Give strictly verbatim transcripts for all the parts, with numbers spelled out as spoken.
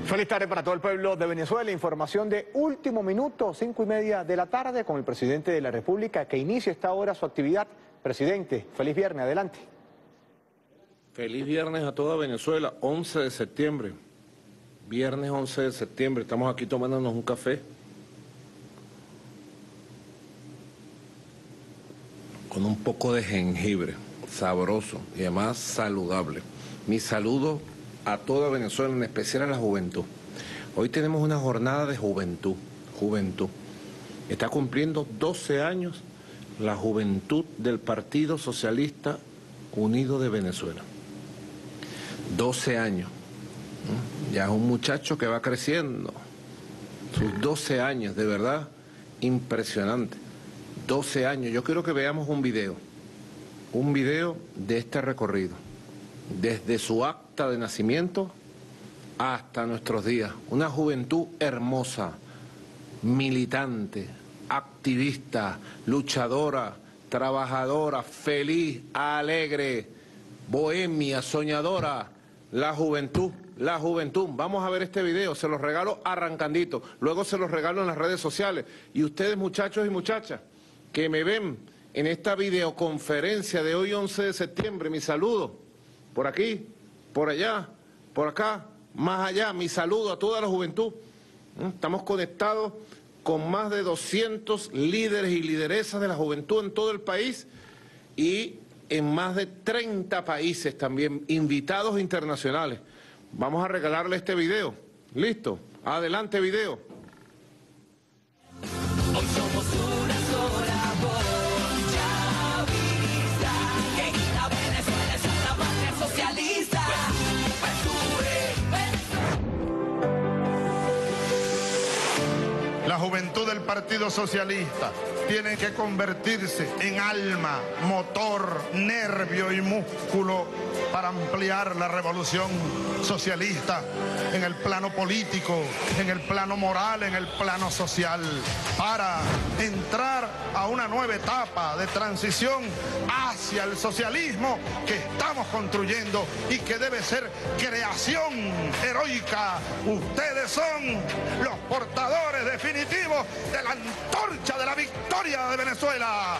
Feliz tarde para todo el pueblo de Venezuela. Información de último minuto, cinco y media de la tarde, con el presidente de la República, que inicia esta hora su actividad. Presidente, feliz viernes, adelante. Feliz viernes a toda Venezuela, once de septiembre. Viernes once de septiembre, estamos aquí tomándonos un café. Con un poco de jengibre, sabroso y además saludable. Mi saludo a toda Venezuela, en especial a la juventud. Hoy tenemos una jornada de juventud, juventud. Está cumpliendo doce años la juventud del Partido Socialista Unido de Venezuela. doce años. Ya es un muchacho que va creciendo. Sus doce años, de verdad, impresionante. doce años. Yo quiero que veamos un video. Un video de este recorrido. Desde su acta de nacimiento hasta nuestros días. Una juventud hermosa, militante, activista, luchadora, trabajadora, feliz, alegre, bohemia, soñadora. La juventud, la juventud. Vamos a ver este video, se los regalo arrancandito. Luego se los regalo en las redes sociales. Y ustedes, muchachos y muchachas, que me ven en esta videoconferencia de hoy once de septiembre, mi saludo. Por aquí, por allá, por acá, más allá, mi saludo a toda la juventud. Estamos conectados con más de doscientos líderes y lideresas de la juventud en todo el país y en más de treinta países también, invitados internacionales. Vamos a regalarle este video. ¿Listo? Adelante, video. Hoy somos una sola voz, ya vista, que grita Venezuela es una patria socialista. La juventud del Partido Socialista tiene que convertirse en alma, motor, nervio y músculo para ampliar la revolución socialista en el plano político, en el plano moral, en el plano social, para entrar a una nueva etapa de transición hacia el socialismo que estamos construyendo y que debe ser creación heroica. Ustedes son los portadores definitivos de la antorcha de la victoria de Venezuela.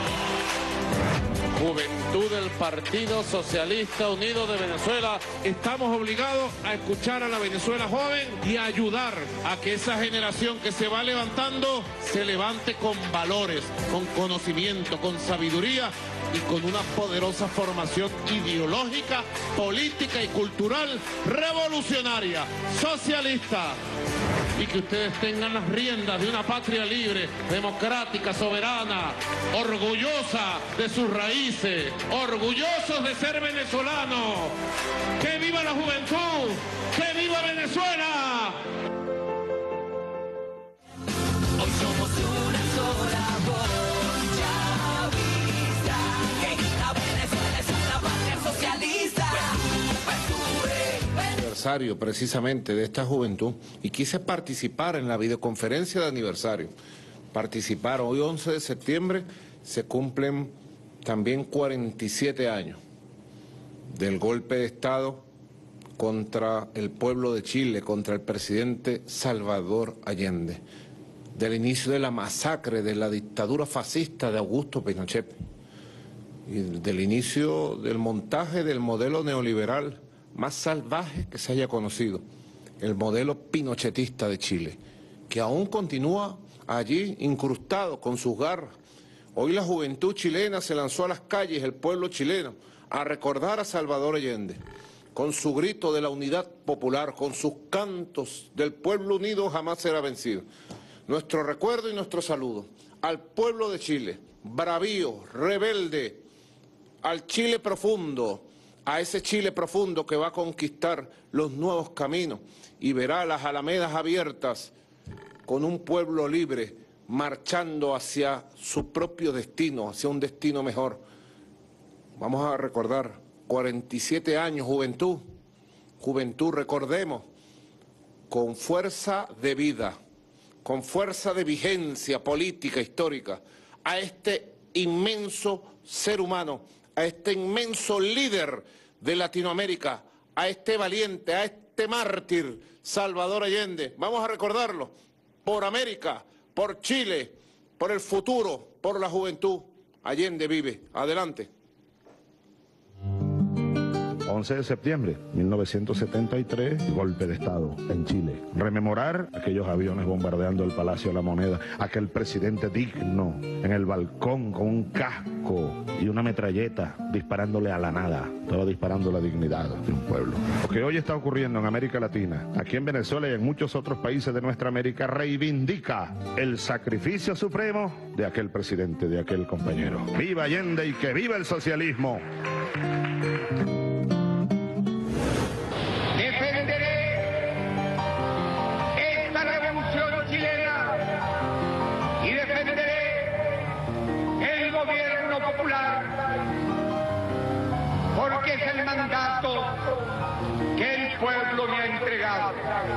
Juventud del Partido Socialista Unido de Venezuela, estamos obligados a escuchar a la Venezuela joven y a ayudar a que esa generación que se va levantando se levante con valores, con conocimiento, con sabiduría y con una poderosa formación ideológica, política y cultural revolucionaria, socialista. Y que ustedes tengan las riendas de una patria libre, democrática, soberana, orgullosa de sus raíces, orgullosos de ser venezolanos. ¡Que viva la juventud! ¡Que viva Venezuela! Hoy somos una sola voz, ya vista, que grita Venezuela es una patria socialista. Aniversario precisamente de esta juventud y quise participar en la videoconferencia de aniversario. Participar hoy once de septiembre se cumplen también cuarenta y siete años del golpe de Estado contra el pueblo de Chile, contra el presidente Salvador Allende, del inicio de la masacre de la dictadura fascista de Augusto Pinochet y del inicio del montaje del modelo neoliberal más salvaje que se haya conocido, el modelo pinochetista de Chile, que aún continúa allí incrustado con sus garras. Hoy la juventud chilena se lanzó a las calles, el pueblo chileno, a recordar a Salvador Allende, con su grito de la unidad popular, con sus cantos del pueblo unido jamás será vencido. Nuestro recuerdo y nuestro saludo al pueblo de Chile, bravío, rebelde, al Chile profundo, a ese Chile profundo que va a conquistar los nuevos caminos y verá las alamedas abiertas con un pueblo libre marchando hacia su propio destino, hacia un destino mejor. Vamos a recordar cuarenta y siete años, juventud, juventud, recordemos, con fuerza de vida, con fuerza de vigencia política, histórica, a este inmenso ser humano, a este inmenso líder de Latinoamérica, a este valiente, a este este mártir, Salvador Allende. Vamos a recordarlo, por América, por Chile, por el futuro, por la juventud. Allende vive. Adelante. once de septiembre de mil novecientos setenta y tres, golpe de Estado en Chile. Rememorar aquellos aviones bombardeando el Palacio de la Moneda, aquel presidente digno en el balcón con un casco y una metralleta disparándole a la nada, todo disparando la dignidad de un pueblo. Lo que hoy está ocurriendo en América Latina, aquí en Venezuela y en muchos otros países de nuestra América, reivindica el sacrificio supremo de aquel presidente, de aquel compañero. ¡Viva Allende y que viva el socialismo! Porque es el mandato que el pueblo me ha entregado.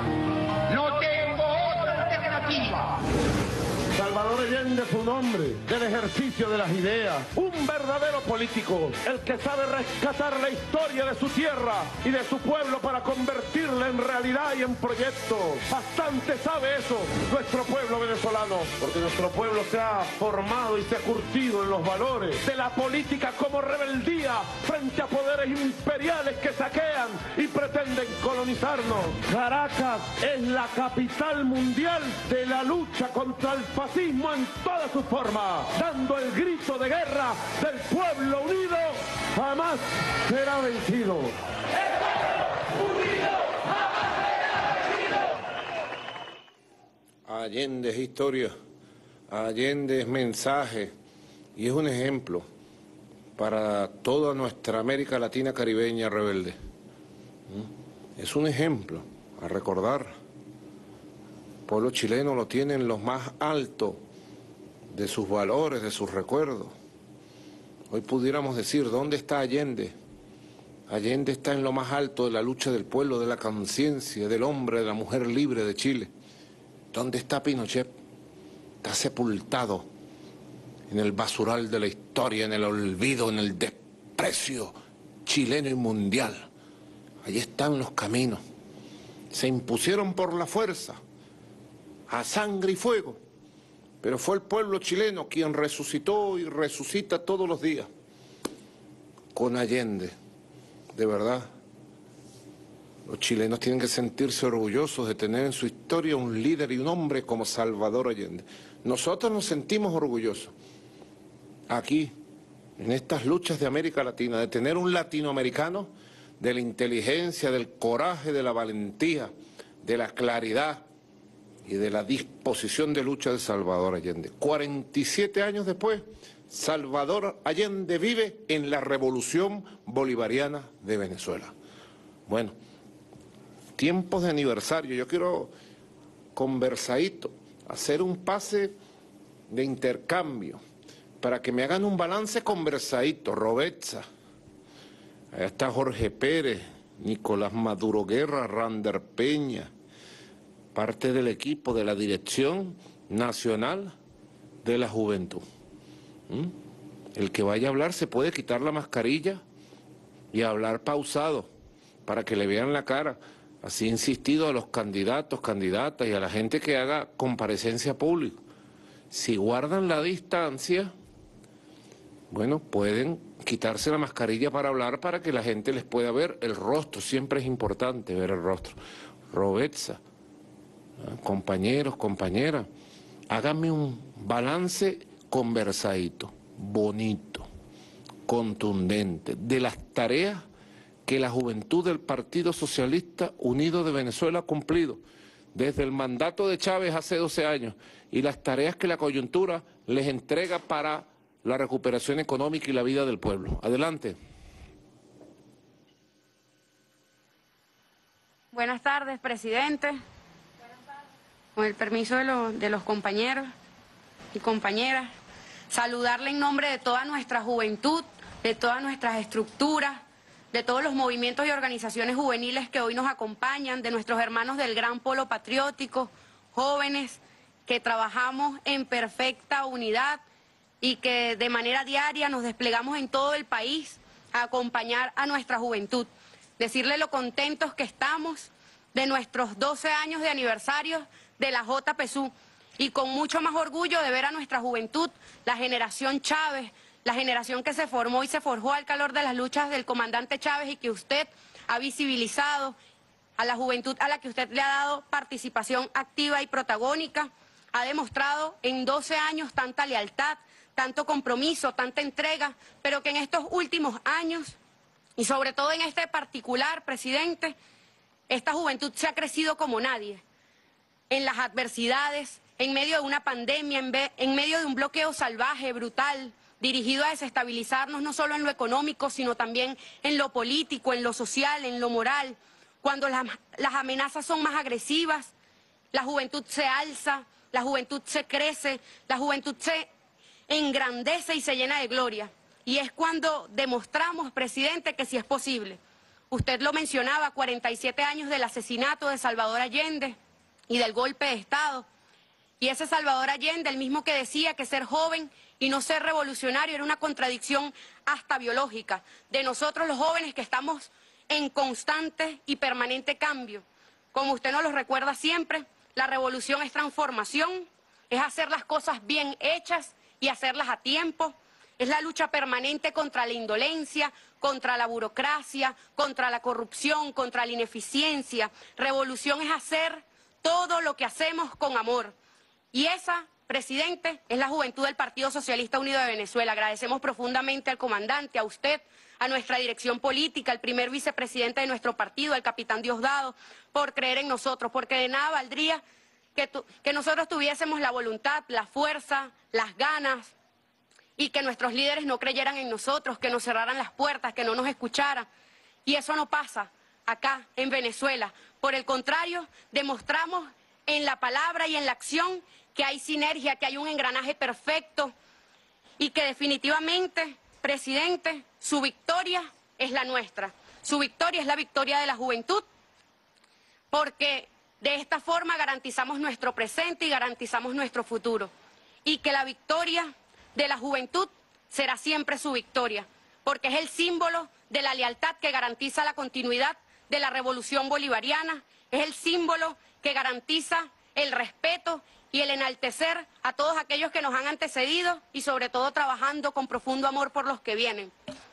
No tengo otra alternativa. Salvador Allende fue un hombre del ejercicio de las ideas, un verdadero político, el que sabe rescatar la historia de su tierra y de su pueblo para convertirla en realidad y en proyecto. Bastante sabe eso nuestro pueblo venezolano, porque nuestro pueblo se ha formado y se ha curtido en los valores de la política como rebeldía frente a poderes imperiales que saquean y pretenden colonizarnos. Caracas es la capital mundial de la lucha contra el fascismo en todas sus formas, dando el grito de guerra del pueblo unido, jamás será vencido. ¡El pueblo unido jamás será vencido! Allende es historia, Allende es mensaje y es un ejemplo para toda nuestra América Latina caribeña rebelde. Es un ejemplo a recordar. El pueblo chileno lo tiene en lo más alto de sus valores, de sus recuerdos. Hoy pudiéramos decir, ¿dónde está Allende? Allende está en lo más alto de la lucha del pueblo, de la conciencia, del hombre, de la mujer libre de Chile. ¿Dónde está Pinochet? Está sepultado en el basural de la historia, en el olvido, en el desprecio chileno y mundial. Allí están los caminos. Se impusieron por la fuerza, a sangre y fuego, pero fue el pueblo chileno quien resucitó y resucita todos los días con Allende. De verdad, los chilenos tienen que sentirse orgullosos de tener en su historia un líder y un hombre como Salvador Allende. Nosotros nos sentimos orgullosos aquí, en estas luchas de América Latina, de tener un latinoamericano de la inteligencia, del coraje, de la valentía, de la claridad y de la disposición de lucha de Salvador Allende. cuarenta y siete años después, Salvador Allende vive en la Revolución Bolivariana de Venezuela. Bueno, tiempos de aniversario, yo quiero conversadito, hacer un pase de intercambio, para que me hagan un balance conversadito. Robetza, allá está Jorge Pérez, Nicolás Maduro Guerra, Rander Peña, parte del equipo de la Dirección Nacional de la Juventud. ¿Mm? El que vaya a hablar se puede quitar la mascarilla y hablar pausado para que le vean la cara. Así he insistido a los candidatos, candidatas y a la gente que haga comparecencia pública. Si guardan la distancia, bueno, pueden quitarse la mascarilla para hablar para que la gente les pueda ver el rostro. Siempre es importante ver el rostro. Robetza, compañeros, compañeras, háganme un balance conversadito, bonito, contundente, de las tareas que la juventud del Partido Socialista Unido de Venezuela ha cumplido desde el mandato de Chávez hace doce años y las tareas que la coyuntura les entrega para la recuperación económica y la vida del pueblo. Adelante. Buenas tardes, presidente. Buenas tardes. Con el permiso de, lo, de los compañeros y compañeras, saludarle en nombre de toda nuestra juventud, de todas nuestras estructuras, de todos los movimientos y organizaciones juveniles que hoy nos acompañan, de nuestros hermanos del Gran Polo Patriótico, jóvenes que trabajamos en perfecta unidad y que de manera diaria nos desplegamos en todo el país a acompañar a nuestra juventud. Decirle lo contentos que estamos de nuestros doce años de aniversario de la J P S U y con mucho más orgullo de ver a nuestra juventud, la generación Chávez, la generación que se formó y se forjó al calor de las luchas del comandante Chávez y que usted ha visibilizado, a la juventud a la que usted le ha dado participación activa y protagónica, ha demostrado en doce años tanta lealtad, tanto compromiso, tanta entrega, pero que en estos últimos años, y sobre todo en este particular, presidente, esta juventud se ha crecido como nadie, en las adversidades, en medio de una pandemia, en, en medio de un bloqueo salvaje, brutal, dirigido a desestabilizarnos no solo en lo económico, sino también en lo político, en lo social, en lo moral. Cuando las, las amenazas son más agresivas, la juventud se alza, la juventud se crece, la juventud se engrandece y se llena de gloria. Y es cuando demostramos, presidente, que sí es posible. Usted lo mencionaba, cuarenta y siete años del asesinato de Salvador Allende y del golpe de Estado. Y ese Salvador Allende, el mismo que decía que ser joven y no ser revolucionario era una contradicción hasta biológica de nosotros los jóvenes que estamos en constante y permanente cambio. Como usted nos lo recuerda siempre, la revolución es transformación, es hacer las cosas bien hechas y hacerlas a tiempo, es la lucha permanente contra la indolencia, contra la burocracia, contra la corrupción, contra la ineficiencia. Revolución es hacer todo lo que hacemos con amor. Y esa, presidente, es la juventud del Partido Socialista Unido de Venezuela. Agradecemos profundamente al comandante, a usted, a nuestra dirección política, al primer vicepresidente de nuestro partido, al capitán Diosdado, por creer en nosotros, porque de nada valdría que, tu, que nosotros tuviésemos la voluntad, la fuerza, las ganas, y que nuestros líderes no creyeran en nosotros, que nos cerraran las puertas, que no nos escucharan. Y eso no pasa acá en Venezuela. Por el contrario, demostramos en la palabra y en la acción que hay sinergia, que hay un engranaje perfecto y que definitivamente, presidente, su victoria es la nuestra. Su victoria es la victoria de la juventud, porque de esta forma garantizamos nuestro presente y garantizamos nuestro futuro. Y que la victoria de la juventud será siempre su victoria, porque es el símbolo de la lealtad que garantiza la continuidad de la revolución bolivariana, es el símbolo que garantiza el respeto y el enaltecer a todos aquellos que nos han antecedido y sobre todo trabajando con profundo amor por los que vienen.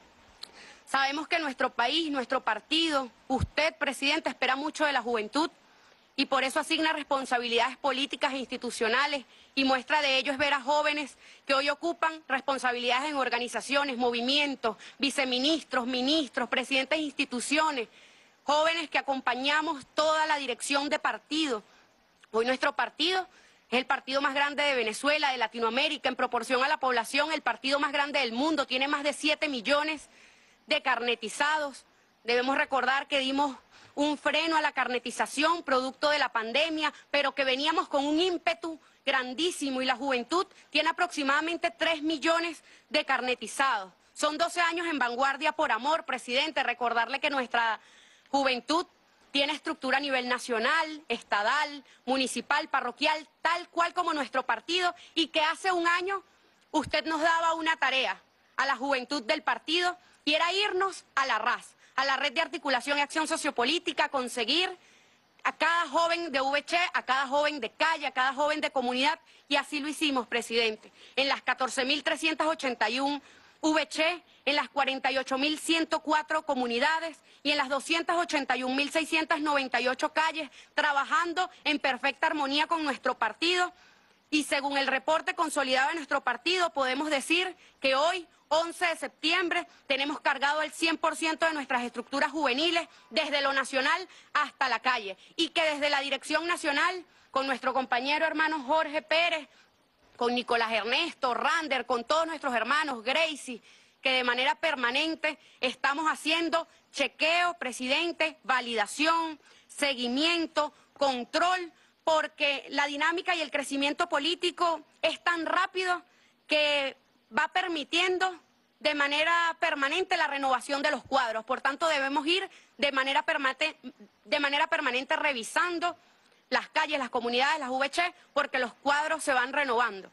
Sabemos que nuestro país, nuestro partido, usted, presidente, espera mucho de la juventud y por eso asigna responsabilidades políticas e institucionales y muestra de ello es ver a jóvenes que hoy ocupan responsabilidades en organizaciones, movimientos, viceministros, ministros, presidentes de instituciones, jóvenes que acompañamos toda la dirección de partido. Hoy nuestro partido es el partido más grande de Venezuela, de Latinoamérica, en proporción a la población, el partido más grande del mundo, tiene más de siete millones de carnetizados. Debemos recordar que dimos un freno a la carnetización producto de la pandemia, pero que veníamos con un ímpetu grandísimo y la juventud tiene aproximadamente tres millones de carnetizados. Son doce años en vanguardia por amor, presidente, recordarle que nuestra juventud tiene estructura a nivel nacional, estadal, municipal, parroquial, tal cual como nuestro partido, y que hace un año usted nos daba una tarea a la juventud del partido y era irnos a la R A S, a la Red de Articulación y Acción Sociopolítica, conseguir a cada joven de V C H, a cada joven de calle, a cada joven de comunidad, y así lo hicimos, presidente, en las catorce mil trescientas ochenta y uno V C H, en las cuarenta y ocho mil ciento cuatro comunidades y en las doscientas ochenta y un mil seiscientas noventa y ocho calles, trabajando en perfecta armonía con nuestro partido. Y según el reporte consolidado de nuestro partido, podemos decir que hoy, once de septiembre, tenemos cargado el cien por ciento de nuestras estructuras juveniles, desde lo nacional hasta la calle. Y que desde la Dirección Nacional, con nuestro compañero hermano Jorge Pérez, con Nicolás Ernesto, Rander, con todos nuestros hermanos, Gracie, que de manera permanente estamos haciendo chequeo, presidente, validación, seguimiento, control, porque la dinámica y el crecimiento político es tan rápido que va permitiendo de manera permanente la renovación de los cuadros. Por tanto, debemos ir de manera permanente, de manera permanente revisando las calles, las comunidades, las V C H, porque los cuadros se van renovando.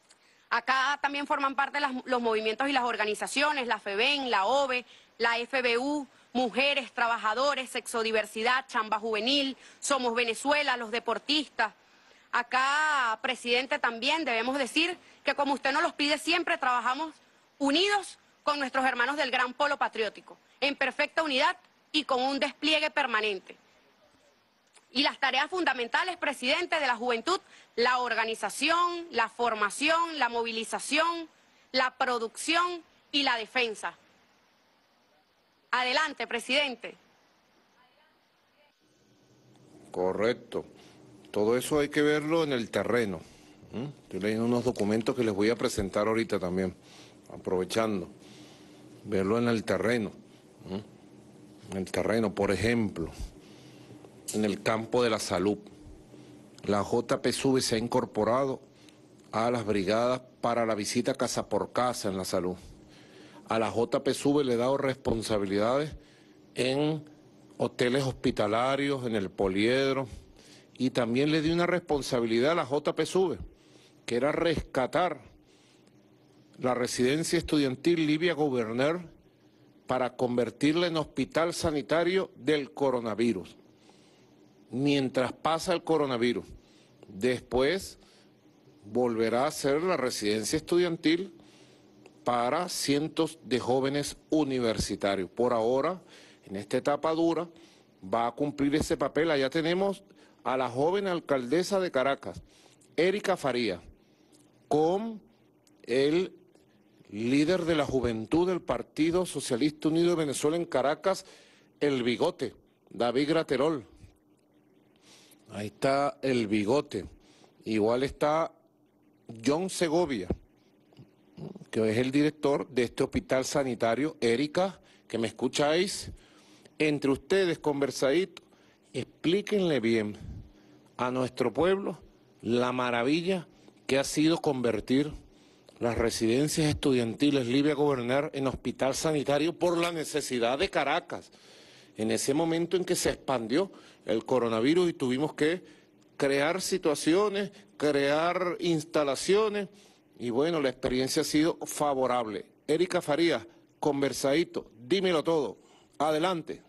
Acá también forman parte las, los movimientos y las organizaciones, la FEBEN, la O V E, la F B U, mujeres, trabajadores, sexodiversidad, chamba juvenil, Somos Venezuela, los deportistas. Acá, presidente, también debemos decir que como usted nos los pide siempre, trabajamos unidos con nuestros hermanos del Gran Polo Patriótico, en perfecta unidad y con un despliegue permanente. Y las tareas fundamentales, presidente, de la juventud, la organización, la formación, la movilización, la producción y la defensa. Adelante, presidente. Correcto. Todo eso hay que verlo en el terreno. ¿Mm? Estoy leyendo unos documentos que les voy a presentar ahorita también, aprovechando. Verlo en el terreno. ¿Mm? En el terreno, por ejemplo, en el campo de la salud. La J P S U V se ha incorporado a las brigadas para la visita casa por casa en la salud. A la J P S U V le he dado responsabilidades en hoteles hospitalarios, en el poliedro, y también le di una responsabilidad a la J P S U V, que era rescatar la residencia estudiantil Livia Guberneur para convertirla en hospital sanitario del coronavirus. Mientras pasa el coronavirus, después volverá a ser la residencia estudiantil para cientos de jóvenes universitarios. Por ahora, en esta etapa dura, va a cumplir ese papel. Allá tenemos a la joven alcaldesa de Caracas, Erika Farías, con el líder de la juventud del Partido Socialista Unido de Venezuela en Caracas, el Bigote, David Graterol. Ahí está el Bigote. Igual está John Segovia, que es el director de este hospital sanitario. Erika, que me escucháis, entre ustedes conversadito, explíquenle bien a nuestro pueblo la maravilla que ha sido convertir las residencias estudiantiles Livia Guberneur en hospital sanitario por la necesidad de Caracas. En ese momento en que se expandió el coronavirus y tuvimos que crear situaciones, crear instalaciones, y bueno, la experiencia ha sido favorable. Erika Farías, conversadito, dímelo todo. Adelante.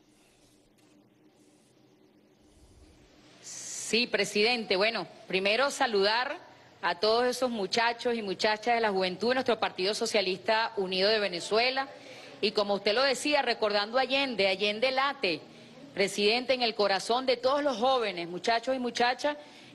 Sí, presidente. Bueno, primero saludar a todos esos muchachos y muchachas de la juventud de nuestro Partido Socialista Unido de Venezuela. Y como usted lo decía, recordando a Allende, Allende late, presidente, en el corazón de todos los jóvenes, muchachos y muchachas,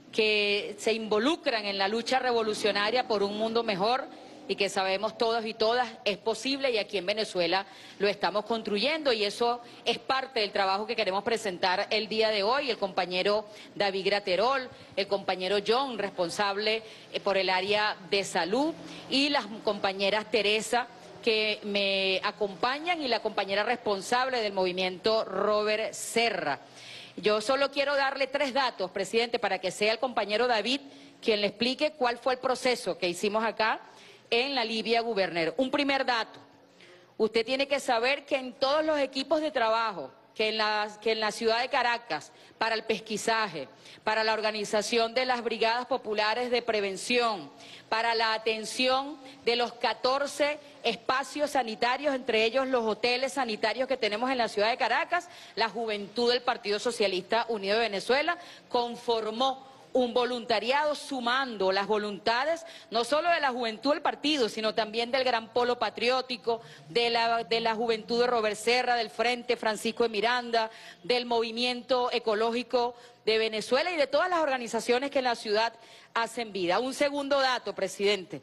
que se involucran en la lucha revolucionaria por un mundo mejor y que sabemos todos y todas es posible, y aquí en Venezuela lo estamos construyendo, y eso es parte del trabajo que queremos presentar el día de hoy. El compañero David Graterol, el compañero John, responsable por el área de salud, y las compañeras Teresa, que me acompañan, y la compañera responsable del movimiento, Robert Serra. Yo solo quiero darle tres datos, presidente, para que sea el compañero David quien le explique cuál fue el proceso que hicimos acá en la Livia Guberneur. Un primer dato: usted tiene que saber que en todos los equipos de trabajo, que en, la, que en la ciudad de Caracas, para el pesquisaje, para la organización de las brigadas populares de prevención, para la atención de los catorce espacios sanitarios, entre ellos los hoteles sanitarios que tenemos en la ciudad de Caracas, la juventud del Partido Socialista Unido de Venezuela conformó un voluntariado sumando las voluntades no solo de la juventud del partido, sino también del Gran Polo Patriótico, de la, de la juventud de Robert Serra, del Frente Francisco de Miranda, del Movimiento Ecológico de Venezuela y de todas las organizaciones que en la ciudad hacen vida. Un segundo dato, presidente: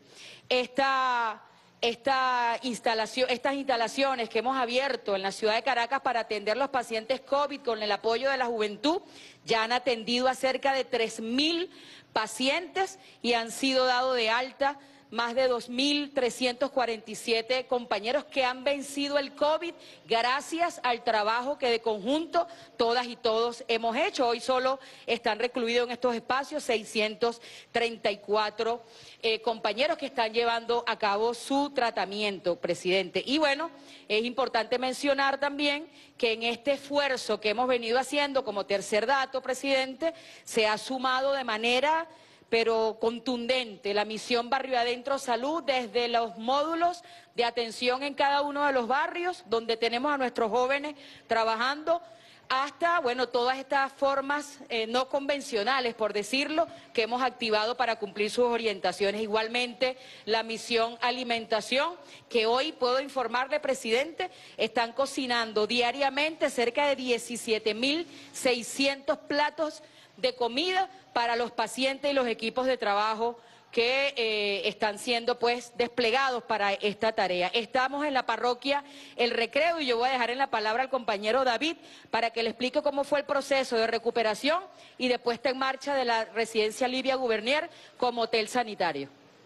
esta... Esta instalación, estas instalaciones que hemos abierto en la ciudad de Caracas para atender los pacientes COVID con el apoyo de la juventud ya han atendido a cerca de tres mil pacientes y han sido dados de alta más de dos mil trescientos cuarenta y siete compañeros que han vencido el COVID gracias al trabajo que de conjunto todas y todos hemos hecho. Hoy solo están recluidos en estos espacios seiscientos treinta y cuatro eh, compañeros que están llevando a cabo su tratamiento, presidente. Y bueno, es importante mencionar también que en este esfuerzo que hemos venido haciendo, como tercer dato, presidente, se ha sumado de manera pero contundente, la misión Barrio Adentro Salud, desde los módulos de atención en cada uno de los barrios, donde tenemos a nuestros jóvenes trabajando, hasta, bueno, todas estas formas eh, no convencionales, por decirlo, que hemos activado para cumplir sus orientaciones. Igualmente, la misión alimentación, que hoy puedo informarle, presidente, están cocinando diariamente cerca de diecisiete mil seiscientos platos de comida para los pacientes y los equipos de trabajo que eh, están siendo pues desplegados para esta tarea. Estamos en la parroquia El Recreo y yo voy a dejar en la palabra al compañero David para que le explique cómo fue el proceso de recuperación y de puesta en marcha de la residencia Livia Gubernier como hotel sanitario.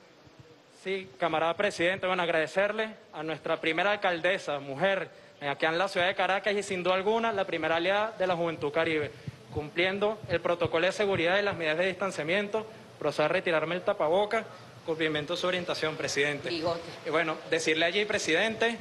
Sí, camarada presidente, bueno, agradecerle a nuestra primera alcaldesa, mujer, aquí en la ciudad de Caracas y sin duda alguna la primera aliada de la Juventud Caribe, cumpliendo el protocolo de seguridad y las medidas de distanciamiento. Procedo a retirarme el tapaboca, cumplimiento de su orientación, presidente. Bigote. Y bueno, decirle allí, presidente,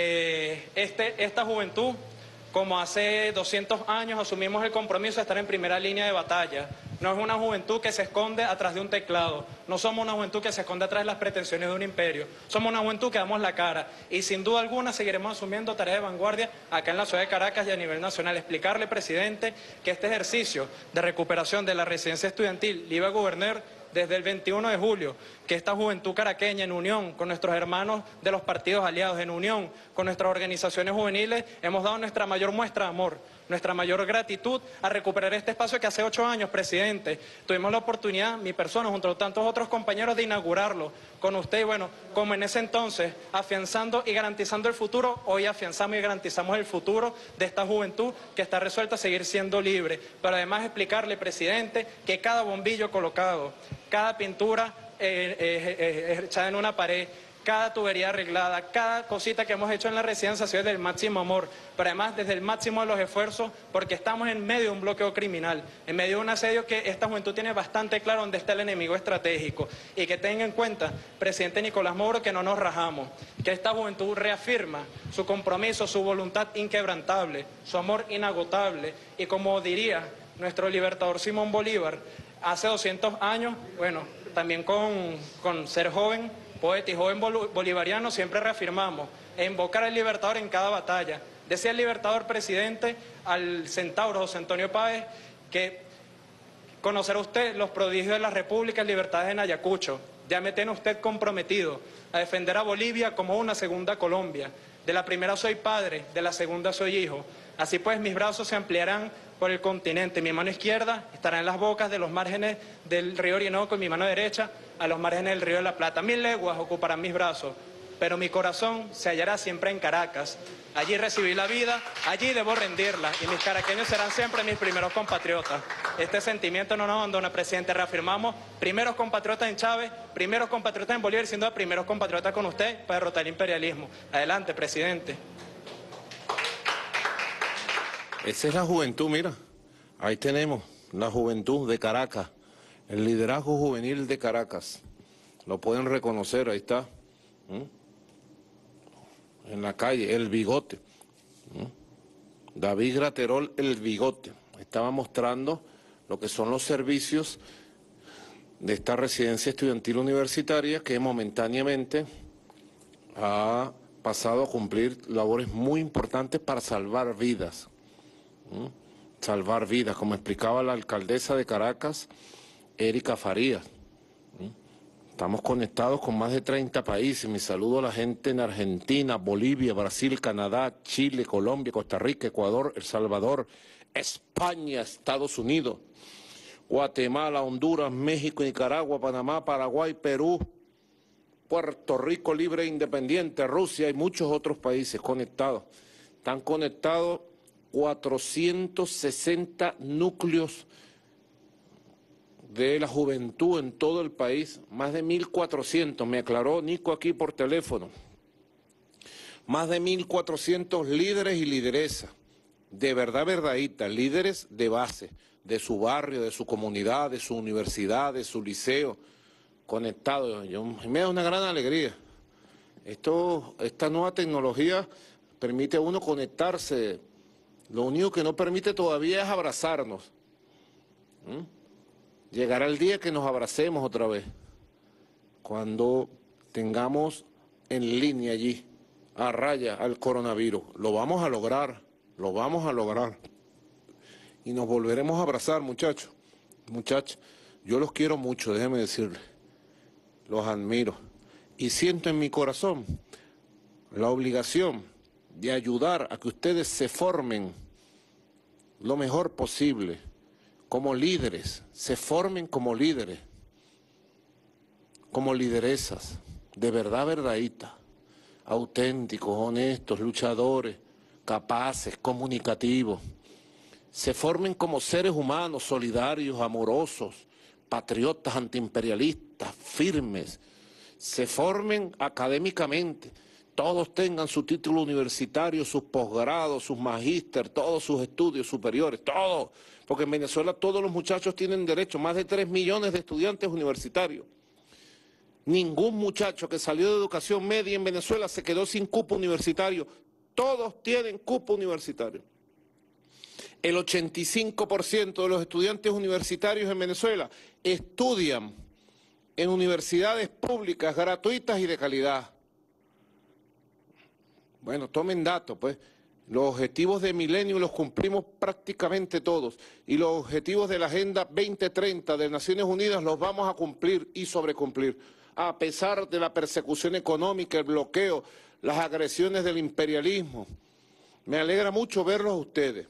que este, esta juventud, como hace doscientos años, asumimos el compromiso de estar en primera línea de batalla. No es una juventud que se esconde atrás de un teclado, no somos una juventud que se esconde atrás de las pretensiones de un imperio, somos una juventud que damos la cara y sin duda alguna seguiremos asumiendo tareas de vanguardia acá en la ciudad de Caracas y a nivel nacional. Explicarle, presidente, que este ejercicio de recuperación de la residencia estudiantil Livia Gubernier desde el veintiuno de julio, que esta juventud caraqueña, en unión con nuestros hermanos de los partidos aliados, en unión con nuestras organizaciones juveniles, hemos dado nuestra mayor muestra de amor, nuestra mayor gratitud a recuperar este espacio que hace ocho años, presidente, tuvimos la oportunidad, mi persona, junto a tantos otros compañeros, de inaugurarlo con usted. Y bueno, como en ese entonces, afianzando y garantizando el futuro, hoy afianzamos y garantizamos el futuro de esta juventud que está resuelta a seguir siendo libre. Pero además explicarle, presidente, que cada bombillo colocado, cada pintura eh, eh, eh, echada en una pared, cada tubería arreglada, cada cosita que hemos hecho en la residencia ha sido del máximo amor, pero además desde el máximo de los esfuerzos, porque estamos en medio de un bloqueo criminal, en medio de un asedio que esta juventud tiene bastante claro dónde está el enemigo estratégico. Y que tenga en cuenta, presidente Nicolás Maduro, que no nos rajamos, que esta juventud reafirma su compromiso, su voluntad inquebrantable, su amor inagotable, y como diría nuestro libertador Simón Bolívar, hace doscientos años, bueno, también con, con ser joven, poeta y joven bolivariano, siempre reafirmamos e invocar al libertador en cada batalla. Decía el libertador, presidente, al centauro José Antonio Páez, que conocerá usted los prodigios de las repúblicas libertades en Ayacucho. Ya me tiene usted comprometido a defender a Bolivia como una segunda Colombia. De la primera soy padre, de la segunda soy hijo. Así pues, mis brazos se ampliarán por el continente. Mi mano izquierda estará en las bocas de los márgenes del río Orinoco y mi mano derecha a los márgenes del río de la Plata. Mil leguas ocuparán mis brazos, pero mi corazón se hallará siempre en Caracas. Allí recibí la vida, allí debo rendirla, y mis caraqueños serán siempre mis primeros compatriotas. Este sentimiento no nos abandona, presidente. Reafirmamos, primeros compatriotas en Chávez, primeros compatriotas en Bolívar, y sin duda primeros compatriotas con usted para derrotar el imperialismo. Adelante, presidente. Esa es la juventud, mira, ahí tenemos la juventud de Caracas, el liderazgo juvenil de Caracas, lo pueden reconocer, ahí está, ¿Mm? en la calle, el bigote, ¿Mm? David Graterol, el bigote, estaba mostrando lo que son los servicios de esta residencia estudiantil universitaria que momentáneamente ha pasado a cumplir labores muy importantes para salvar vidas. ¿Mm? Salvar vidas, como explicaba la alcaldesa de Caracas, Erika Farías. ¿Mm? Estamos conectados con más de treinta países. Mi saludo a la gente en Argentina, Bolivia, Brasil, Canadá, Chile, Colombia, Costa Rica, Ecuador, El Salvador, España, Estados Unidos, Guatemala, Honduras, México, Nicaragua, Panamá, Paraguay, Perú, Puerto Rico libre e independiente, Rusia y muchos otros países conectados. Están conectados cuatrocientos sesenta núcleos de la juventud en todo el país, más de mil cuatrocientos, me aclaró Nico aquí por teléfono, más de mil cuatrocientos líderes y lideresas, de verdad verdadita, líderes de base, de su barrio, de su comunidad, de su universidad, de su liceo, conectados. Yo, me da una gran alegría. Esto, esta nueva tecnología permite a uno conectarse. Lo único que no permite todavía es abrazarnos. ¿Mm? Llegará el día que nos abracemos otra vez, cuando tengamos en línea allí, a raya al coronavirus. Lo vamos a lograr, lo vamos a lograr. Y nos volveremos a abrazar, muchachos, muchachos. Yo los quiero mucho, déjenme decirles, los admiro. Y siento en mi corazón la obligación de ayudar a que ustedes se formen lo mejor posible, como líderes, se formen como líderes, como lideresas, de verdad verdadita, auténticos, honestos, luchadores, capaces, comunicativos, se formen como seres humanos, solidarios, amorosos, patriotas, antiimperialistas, firmes, se formen académicamente, todos tengan su título universitario, sus posgrados, sus magíster, todos sus estudios superiores, todos, porque en Venezuela todos los muchachos tienen derecho, más de tres millones de estudiantes universitarios. Ningún muchacho que salió de educación media en Venezuela se quedó sin cupo universitario, todos tienen cupo universitario. El ochenta y cinco por ciento de los estudiantes universitarios en Venezuela estudian en universidades públicas, gratuitas y de calidad. Bueno, tomen datos, pues. Los objetivos de milenio los cumplimos prácticamente todos y los objetivos de la Agenda veinte treinta de Naciones Unidas los vamos a cumplir y sobrecumplir, a pesar de la persecución económica, el bloqueo, las agresiones del imperialismo. Me alegra mucho verlos a ustedes.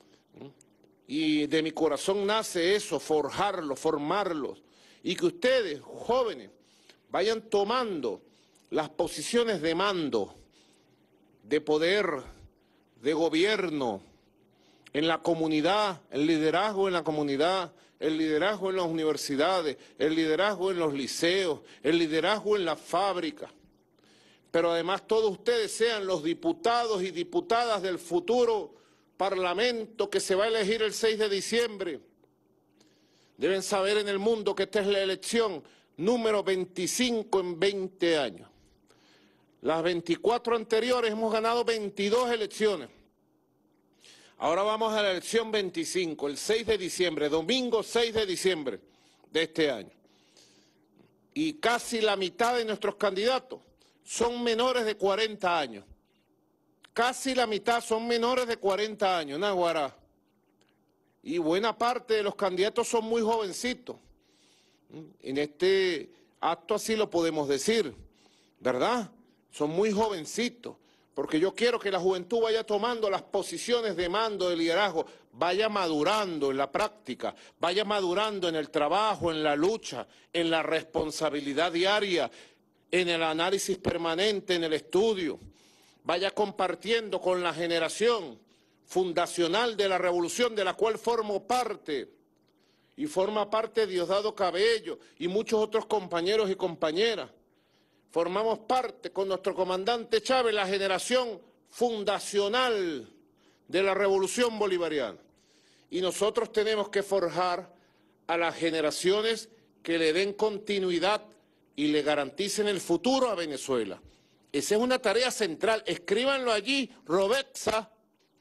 Y de mi corazón nace eso, forjarlos, formarlos, y que ustedes, jóvenes, vayan tomando las posiciones de mando, de poder, de gobierno, en la comunidad, el liderazgo en la comunidad, el liderazgo en las universidades, el liderazgo en los liceos, el liderazgo en las fábricas. Pero además todos ustedes sean los diputados y diputadas del futuro Parlamento que se va a elegir el seis de diciembre. Deben saber en el mundo que esta es la elección número veinticinco en veinte años. Las veinticuatro anteriores hemos ganado veintidós elecciones. Ahora vamos a la elección veinticinco, el seis de diciembre, domingo seis de diciembre de este año. Y casi la mitad de nuestros candidatos son menores de cuarenta años. Casi la mitad son menores de cuarenta años, Naguará. Y buena parte de los candidatos son muy jovencitos. En este acto así lo podemos decir, ¿verdad? Son muy jovencitos, porque yo quiero que la juventud vaya tomando las posiciones de mando, de liderazgo, vaya madurando en la práctica, vaya madurando en el trabajo, en la lucha, en la responsabilidad diaria, en el análisis permanente, en el estudio, vaya compartiendo con la generación fundacional de la revolución de la cual formo parte, y forma parte Diosdado Cabello y muchos otros compañeros y compañeras. Formamos parte con nuestro comandante Chávez, la generación fundacional de la revolución bolivariana. Y nosotros tenemos que forjar a las generaciones que le den continuidad y le garanticen el futuro a Venezuela. Esa es una tarea central. Escríbanlo allí, Robexa.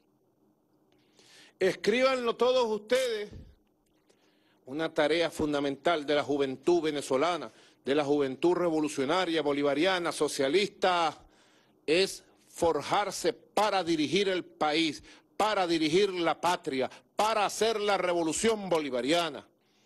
Escríbanlo todos ustedes. Una tarea fundamental de la juventud venezolana, de la juventud revolucionaria, bolivariana, socialista, es forjarse para dirigir el país, para dirigir la patria, para hacer la revolución bolivariana.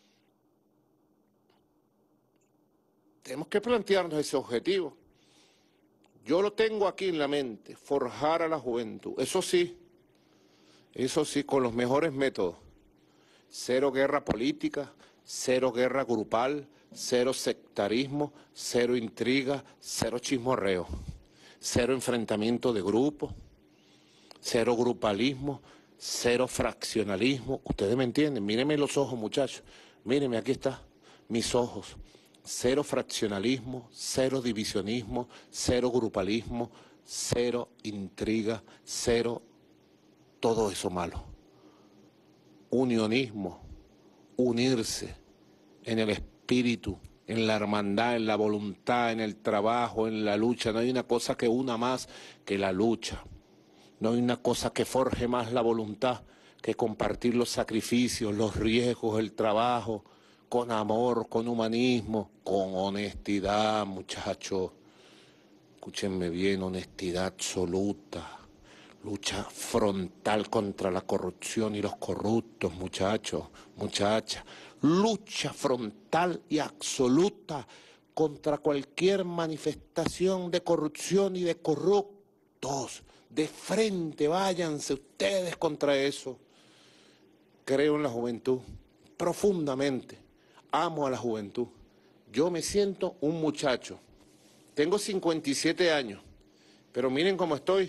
Tenemos que plantearnos ese objetivo. Yo lo tengo aquí en la mente, forjar a la juventud. Eso sí, eso sí, con los mejores métodos. Cero guerra política, cero guerra grupal, cero sectarismo, cero intriga, cero chismorreo, cero enfrentamiento de grupos, cero grupalismo, cero fraccionalismo. Ustedes me entienden, mírenme los ojos, muchachos, mírenme, aquí está, mis ojos. Cero fraccionalismo, cero divisionismo, cero grupalismo, cero intriga, cero todo eso malo. Unionismo, unirse en el espíritu, en la hermandad, en la voluntad, en el trabajo, en la lucha. No hay una cosa que una más que la lucha. No hay una cosa que forje más la voluntad que compartir los sacrificios, los riesgos, el trabajo, con amor, con humanismo, con honestidad, muchachos. Escúchenme bien, honestidad absoluta. Lucha frontal contra la corrupción y los corruptos, muchachos, muchachas. Lucha frontal y absoluta contra cualquier manifestación de corrupción y de corruptos. De frente, váyanse ustedes contra eso. Creo en la juventud, profundamente. Amo a la juventud. Yo me siento un muchacho. Tengo cincuenta y siete años, pero miren cómo estoy.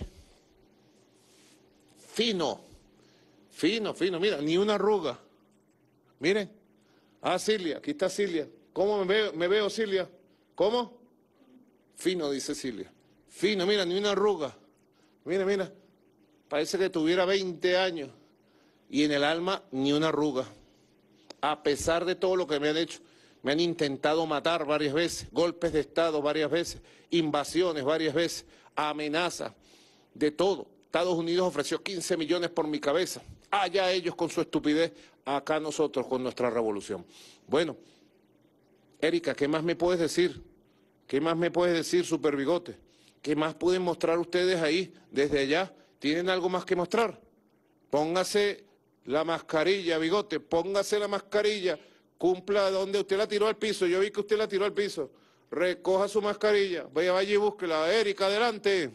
Fino, fino, fino, mira, ni una arruga. Miren. Ah, Silvia, aquí está Silvia. ¿Cómo me veo, me veo, Silvia? ¿Cómo? Fino, dice Silvia. Fino, mira, ni una arruga. Mira, mira. Parece que tuviera veinte años. Y en el alma, ni una arruga. A pesar de todo lo que me han hecho. Me han intentado matar varias veces, golpes de Estado varias veces, invasiones varias veces, amenazas, de todo. Estados Unidos ofreció quince millones por mi cabeza. Allá ellos con su estupidez, acá nosotros con nuestra revolución. Bueno, Erika, ¿qué más me puedes decir? ¿Qué más me puedes decir, Super Bigote? ¿Qué más pueden mostrar ustedes ahí, desde allá? ¿Tienen algo más que mostrar? Póngase la mascarilla, Bigote, póngase la mascarilla. Cumpla donde usted la tiró al piso, yo vi que usted la tiró al piso. Recoja su mascarilla, vaya, vaya y búsquela. Erika, adelante.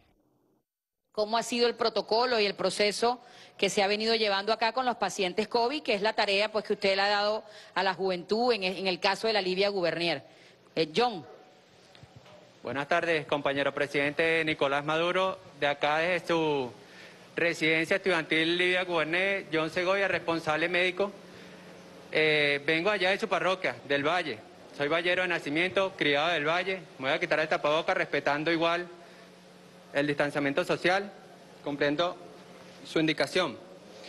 ¿Cómo ha sido el protocolo y el proceso que se ha venido llevando acá con los pacientes COVID, que es la tarea pues que usted le ha dado a la juventud en, en el caso de la Livia Gubernier? Eh, John. Buenas tardes, compañero presidente Nicolás Maduro, de acá desde su residencia estudiantil Livia Gubernier, John Segovia, responsable médico. Eh, vengo allá de su parroquia, del Valle. Soy vallero de nacimiento, criado del Valle. Me voy a quitar el tapabocas respetando igual el distanciamiento social, cumpliendo su indicación.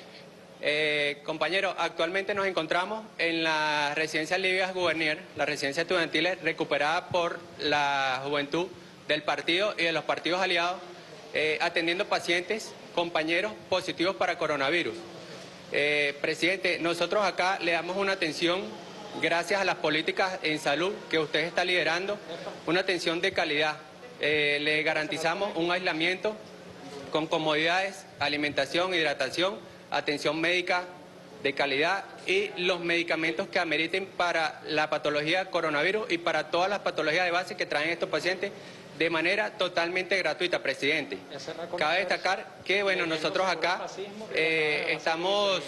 Eh, compañero, actualmente nos encontramos en la residencia Livia Gubernier, la residencia estudiantil recuperada por la juventud del partido y de los partidos aliados, eh, atendiendo pacientes, compañeros positivos para coronavirus. Eh, presidente, nosotros acá le damos una atención, gracias a las políticas en salud que usted está liderando, una atención de calidad. Eh, le garantizamos un aislamiento con comodidades, alimentación, hidratación, atención médica de calidad y los medicamentos que ameriten para la patología coronavirus y para todas las patologías de base que traen estos pacientes de manera totalmente gratuita, presidente. Cabe destacar que, bueno, nosotros acá eh, estamos,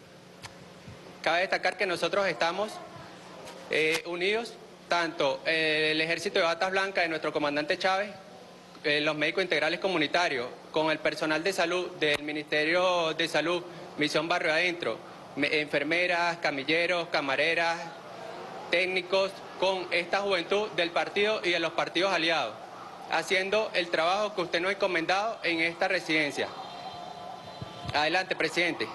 cabe destacar que nosotros estamos eh, unidos, tanto eh, el Ejército de Batas Blancas de nuestro comandante Chávez, eh, los médicos integrales comunitarios, con el personal de salud del Ministerio de Salud, Misión Barrio Adentro, enfermeras, camilleros, camareras, técnicos, con esta juventud del partido y de los partidos aliados, haciendo el trabajo que usted nos ha encomendado en esta residencia. Adelante, presidente.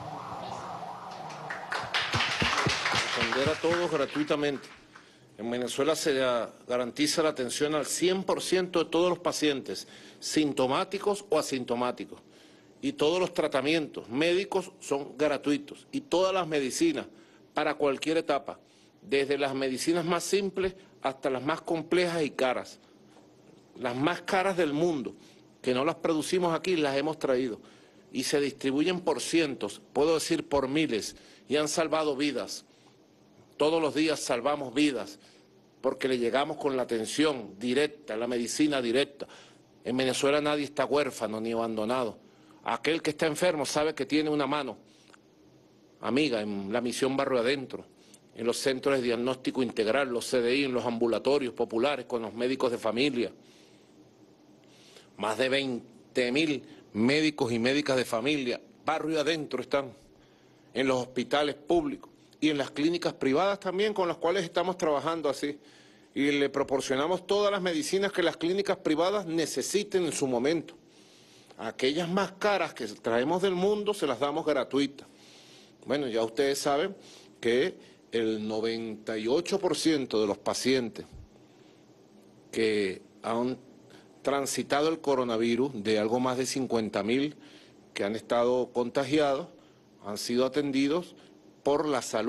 Atender a todos gratuitamente. En Venezuela se garantiza la atención al cien por ciento de todos los pacientes, sintomáticos o asintomáticos. Y todos los tratamientos médicos son gratuitos. Y todas las medicinas para cualquier etapa, desde las medicinas más simples hasta las más complejas y caras. Las más caras del mundo, que no las producimos aquí, las hemos traído. Y se distribuyen por cientos, puedo decir por miles, y han salvado vidas. Todos los días salvamos vidas, porque le llegamos con la atención directa, la medicina directa. En Venezuela nadie está huérfano ni abandonado. Aquel que está enfermo sabe que tiene una mano amiga en la Misión Barrio Adentro, en los centros de diagnóstico integral, los C D I, en los ambulatorios populares, con los médicos de familia. Más de veinte mil médicos y médicas de familia, barrio adentro están, en los hospitales públicos y en las clínicas privadas también, con las cuales estamos trabajando así. Y le proporcionamos todas las medicinas que las clínicas privadas necesiten en su momento. Aquellas más caras que traemos del mundo se las damos gratuitas. Bueno, ya ustedes saben que el noventa y ocho por ciento de los pacientes que han transitado el coronavirus, de algo más de cincuenta mil que han estado contagiados, han sido atendidos por la salud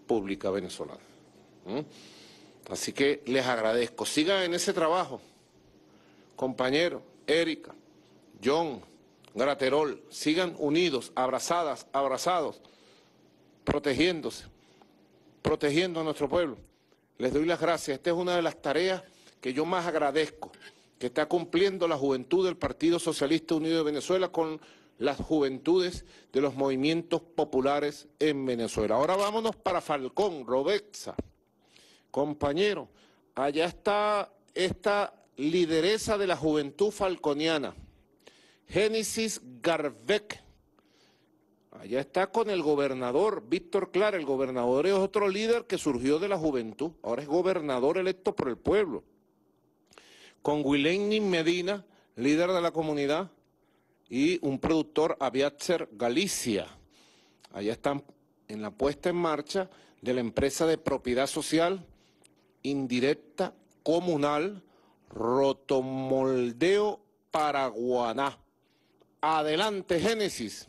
República Venezolana. ¿Mm? Así que les agradezco. Sigan en ese trabajo, compañeros, Erika, John, Graterol, sigan unidos, abrazadas, abrazados, protegiéndose, protegiendo a nuestro pueblo. Les doy las gracias. Esta es una de las tareas que yo más agradezco, que está cumpliendo la juventud del Partido Socialista Unido de Venezuela con las juventudes de los movimientos populares en Venezuela. Ahora vámonos para Falcón, Robexa. Compañero, allá está esta lideresa de la juventud falconiana, Génesis Garbeck. Allá está con el gobernador Víctor Clara. El gobernador es otro líder que surgió de la juventud, ahora es gobernador electo por el pueblo. Con Wileni Medina, líder de la comunidad, y un productor, Abiatzer Galicia. Allá están en la puesta en marcha de la empresa de propiedad social indirecta comunal Rotomoldeo Paraguaná. Adelante, Génesis.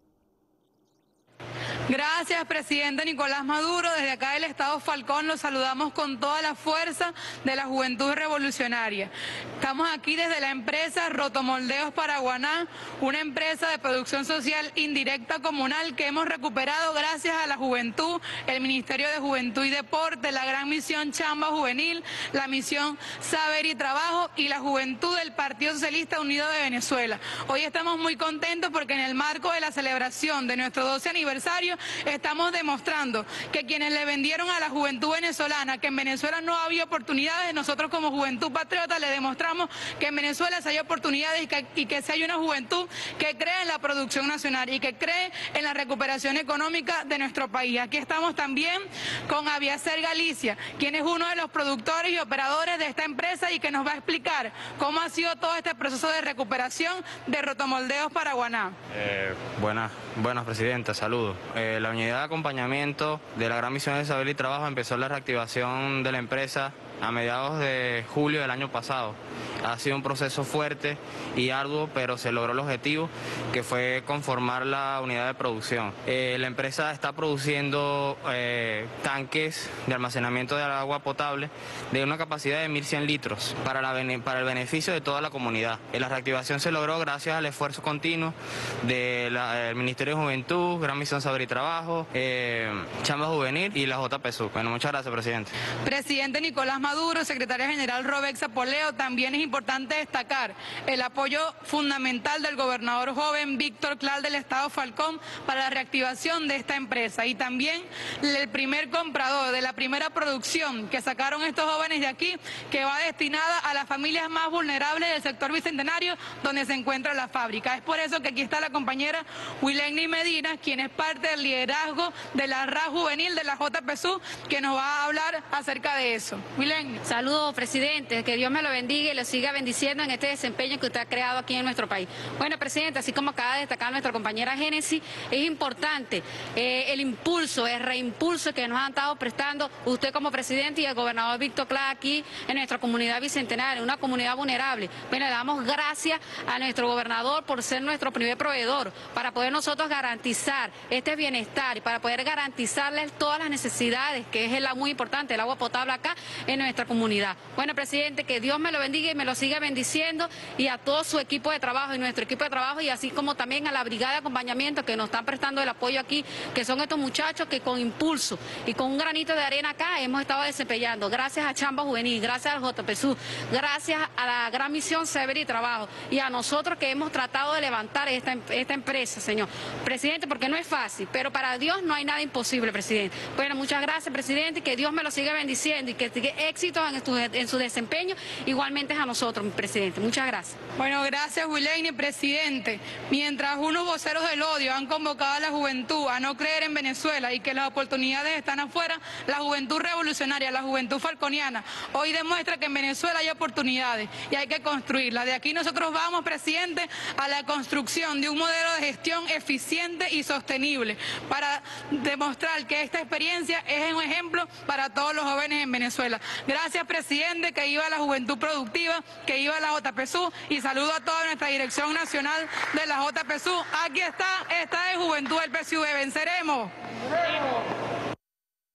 Gracias, presidente Nicolás Maduro. Desde acá del Estado Falcón los saludamos con toda la fuerza de la juventud revolucionaria. Estamos aquí desde la empresa Rotomoldeos Paraguaná, una empresa de producción social indirecta comunal que hemos recuperado gracias a la juventud, el Ministerio de Juventud y Deporte, la gran misión Chamba Juvenil, la misión Saber y Trabajo y la juventud del Partido Socialista Unido de Venezuela. Hoy estamos muy contentos porque en el marco de la celebración de nuestro doce aniversario estamos demostrando que quienes le vendieron a la juventud venezolana que en Venezuela no había oportunidades, nosotros como Juventud Patriota le demostramos que en Venezuela sí hay oportunidades y que, y que sí hay una juventud que cree en la producción nacional y que cree en la recuperación económica de nuestro país. Aquí estamos también con Abiatzer Galicia, quien es uno de los productores y operadores de esta empresa y que nos va a explicar cómo ha sido todo este proceso de recuperación de Rotomoldeos Paraguaná. Eh, buenas, buenas, presidenta, saludos. Eh, la unidad de acompañamiento de la Gran Misión de Saber y Trabajo empezó la reactivación de la empresa a mediados de julio del año pasado. Ha sido un proceso fuerte y arduo, pero se logró el objetivo, que fue conformar la unidad de producción. Eh, la empresa está produciendo eh, tanques de almacenamiento de agua potable de una capacidad de mil cien litros para, la, para el beneficio de toda la comunidad. Eh, la reactivación se logró gracias al esfuerzo continuo del Ministerio de Juventud, Gran Misión Saber y Trabajo, eh, Chamba Juvenil y la J P S U. Bueno, muchas gracias, presidente. Presidente Nicolás Maduro, secretaria general Robexa Poleo, también es importante destacar el apoyo fundamental del gobernador joven Víctor Clara del Estado Falcón para la reactivación de esta empresa y también el primer comprador de la primera producción que sacaron estos jóvenes de aquí, que va destinada a las familias más vulnerables del sector bicentenario donde se encuentra la fábrica. Es por eso que aquí está la compañera Wileni Medina, quien es parte del liderazgo de la R A Juvenil de la J P S U, que nos va a hablar acerca de eso. Wileni. Saludos, presidente, que Dios me lo bendiga y lo siga bendiciendo en este desempeño que usted ha creado aquí en nuestro país. Bueno, presidente, así como acaba de destacar nuestra compañera Génesis, es importante eh, el impulso, el reimpulso que nos han estado prestando usted como presidente y el gobernador Víctor Clara aquí en nuestra comunidad bicentenaria, una comunidad vulnerable. Bueno, le damos gracias a nuestro gobernador por ser nuestro primer proveedor, para poder nosotros garantizar este bienestar y para poder garantizarles todas las necesidades, que es la muy importante, el agua potable acá en nuestra comunidad. Bueno, presidente, que Dios me lo bendiga y me lo siga bendiciendo, y a todo su equipo de trabajo y nuestro equipo de trabajo, y así como también a la brigada de acompañamiento que nos están prestando el apoyo aquí, que son estos muchachos que con impulso y con un granito de arena acá hemos estado desempeñando. Gracias a Chamba Juvenil, gracias al J P S U, gracias a la Gran Misión Saber y Trabajo y a nosotros que hemos tratado de levantar esta, esta empresa, señor presidente, porque no es fácil, pero para Dios no hay nada imposible, presidente. Bueno, muchas gracias, presidente, que Dios me lo siga bendiciendo y que siga éxitos en su, en su desempeño, igualmente a nosotros, mi presidente. Muchas gracias. Bueno, gracias, Wileni, presidente. Mientras unos voceros del odio han convocado a la juventud a no creer en Venezuela y que las oportunidades están afuera, la juventud revolucionaria, la juventud falconiana, hoy demuestra que en Venezuela hay oportunidades y hay que construirlas. De aquí nosotros vamos, presidente, a la construcción de un modelo de gestión eficiente y sostenible para demostrar que esta experiencia es un ejemplo para todos los jóvenes en Venezuela. Gracias, presidente, que iba a la Juventud Productiva, que iba a la J P S U, y saludo a toda nuestra dirección nacional de la J P S U. Aquí está, esta es Juventud del P S U V. ¡Venceremos!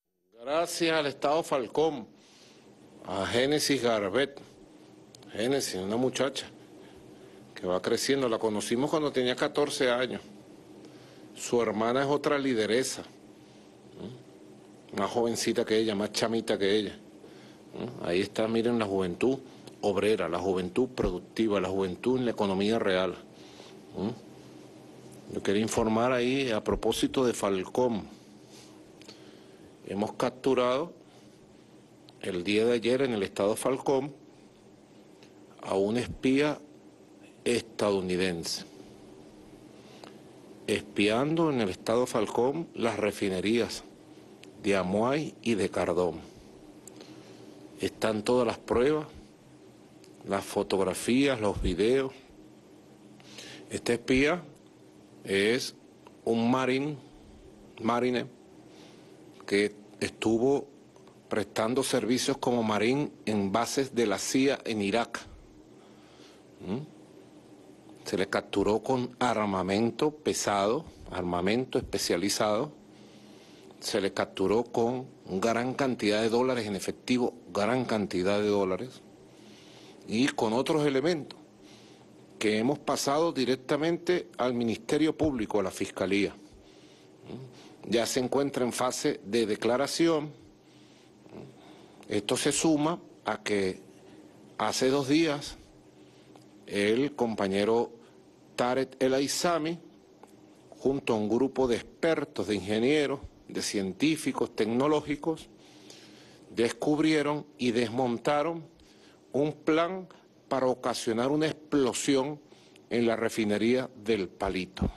Gracias al Estado Falcón, a Génesis Garbet. Génesis, una muchacha que va creciendo, la conocimos cuando tenía catorce años. Su hermana es otra lideresa, más jovencita que ella, más chamita que ella. Ahí está, miren, la juventud obrera, la juventud productiva, la juventud en la economía real. Yo quería informar ahí a propósito de Falcón. Hemos capturado el día de ayer en el estado Falcón a un espía estadounidense, espiando en el estado Falcón las refinerías de Amuay y de Cardón. Están todas las pruebas, las fotografías, los videos. Este espía es un marín, marine, que estuvo prestando servicios como marín en bases de la C I A en Irak. ¿Mm? Se le capturó con armamento pesado, armamento especializado. Se le capturó con gran cantidad de dólares en efectivo, gran cantidad de dólares, y con otros elementos que hemos pasado directamente al Ministerio Público, a la Fiscalía. Ya se encuentra en fase de declaración. Esto se suma a que hace dos días el compañero Tarek El Aizami, junto a un grupo de expertos, de ingenieros, de científicos, tecnológicos, descubrieron y desmontaron un plan para ocasionar una explosión en la refinería del Palito.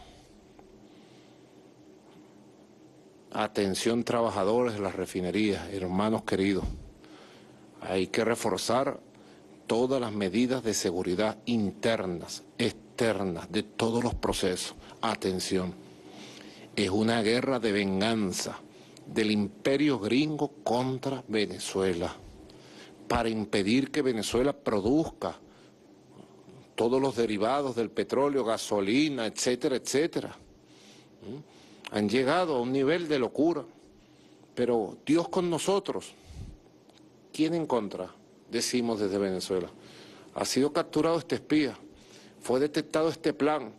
Atención, trabajadores de las refinerías, hermanos queridos, hay que reforzar todas las medidas de seguridad internas, externas, de todos los procesos. Atención, es una guerra de venganza del imperio gringo contra Venezuela, para impedir que Venezuela produzca todos los derivados del petróleo, gasolina, etcétera, etcétera. ¿Mm? Han llegado a un nivel de locura, pero Dios con nosotros. ¿Quién en contra? Decimos desde Venezuela. Ha sido capturado este espía, fue detectado este plan,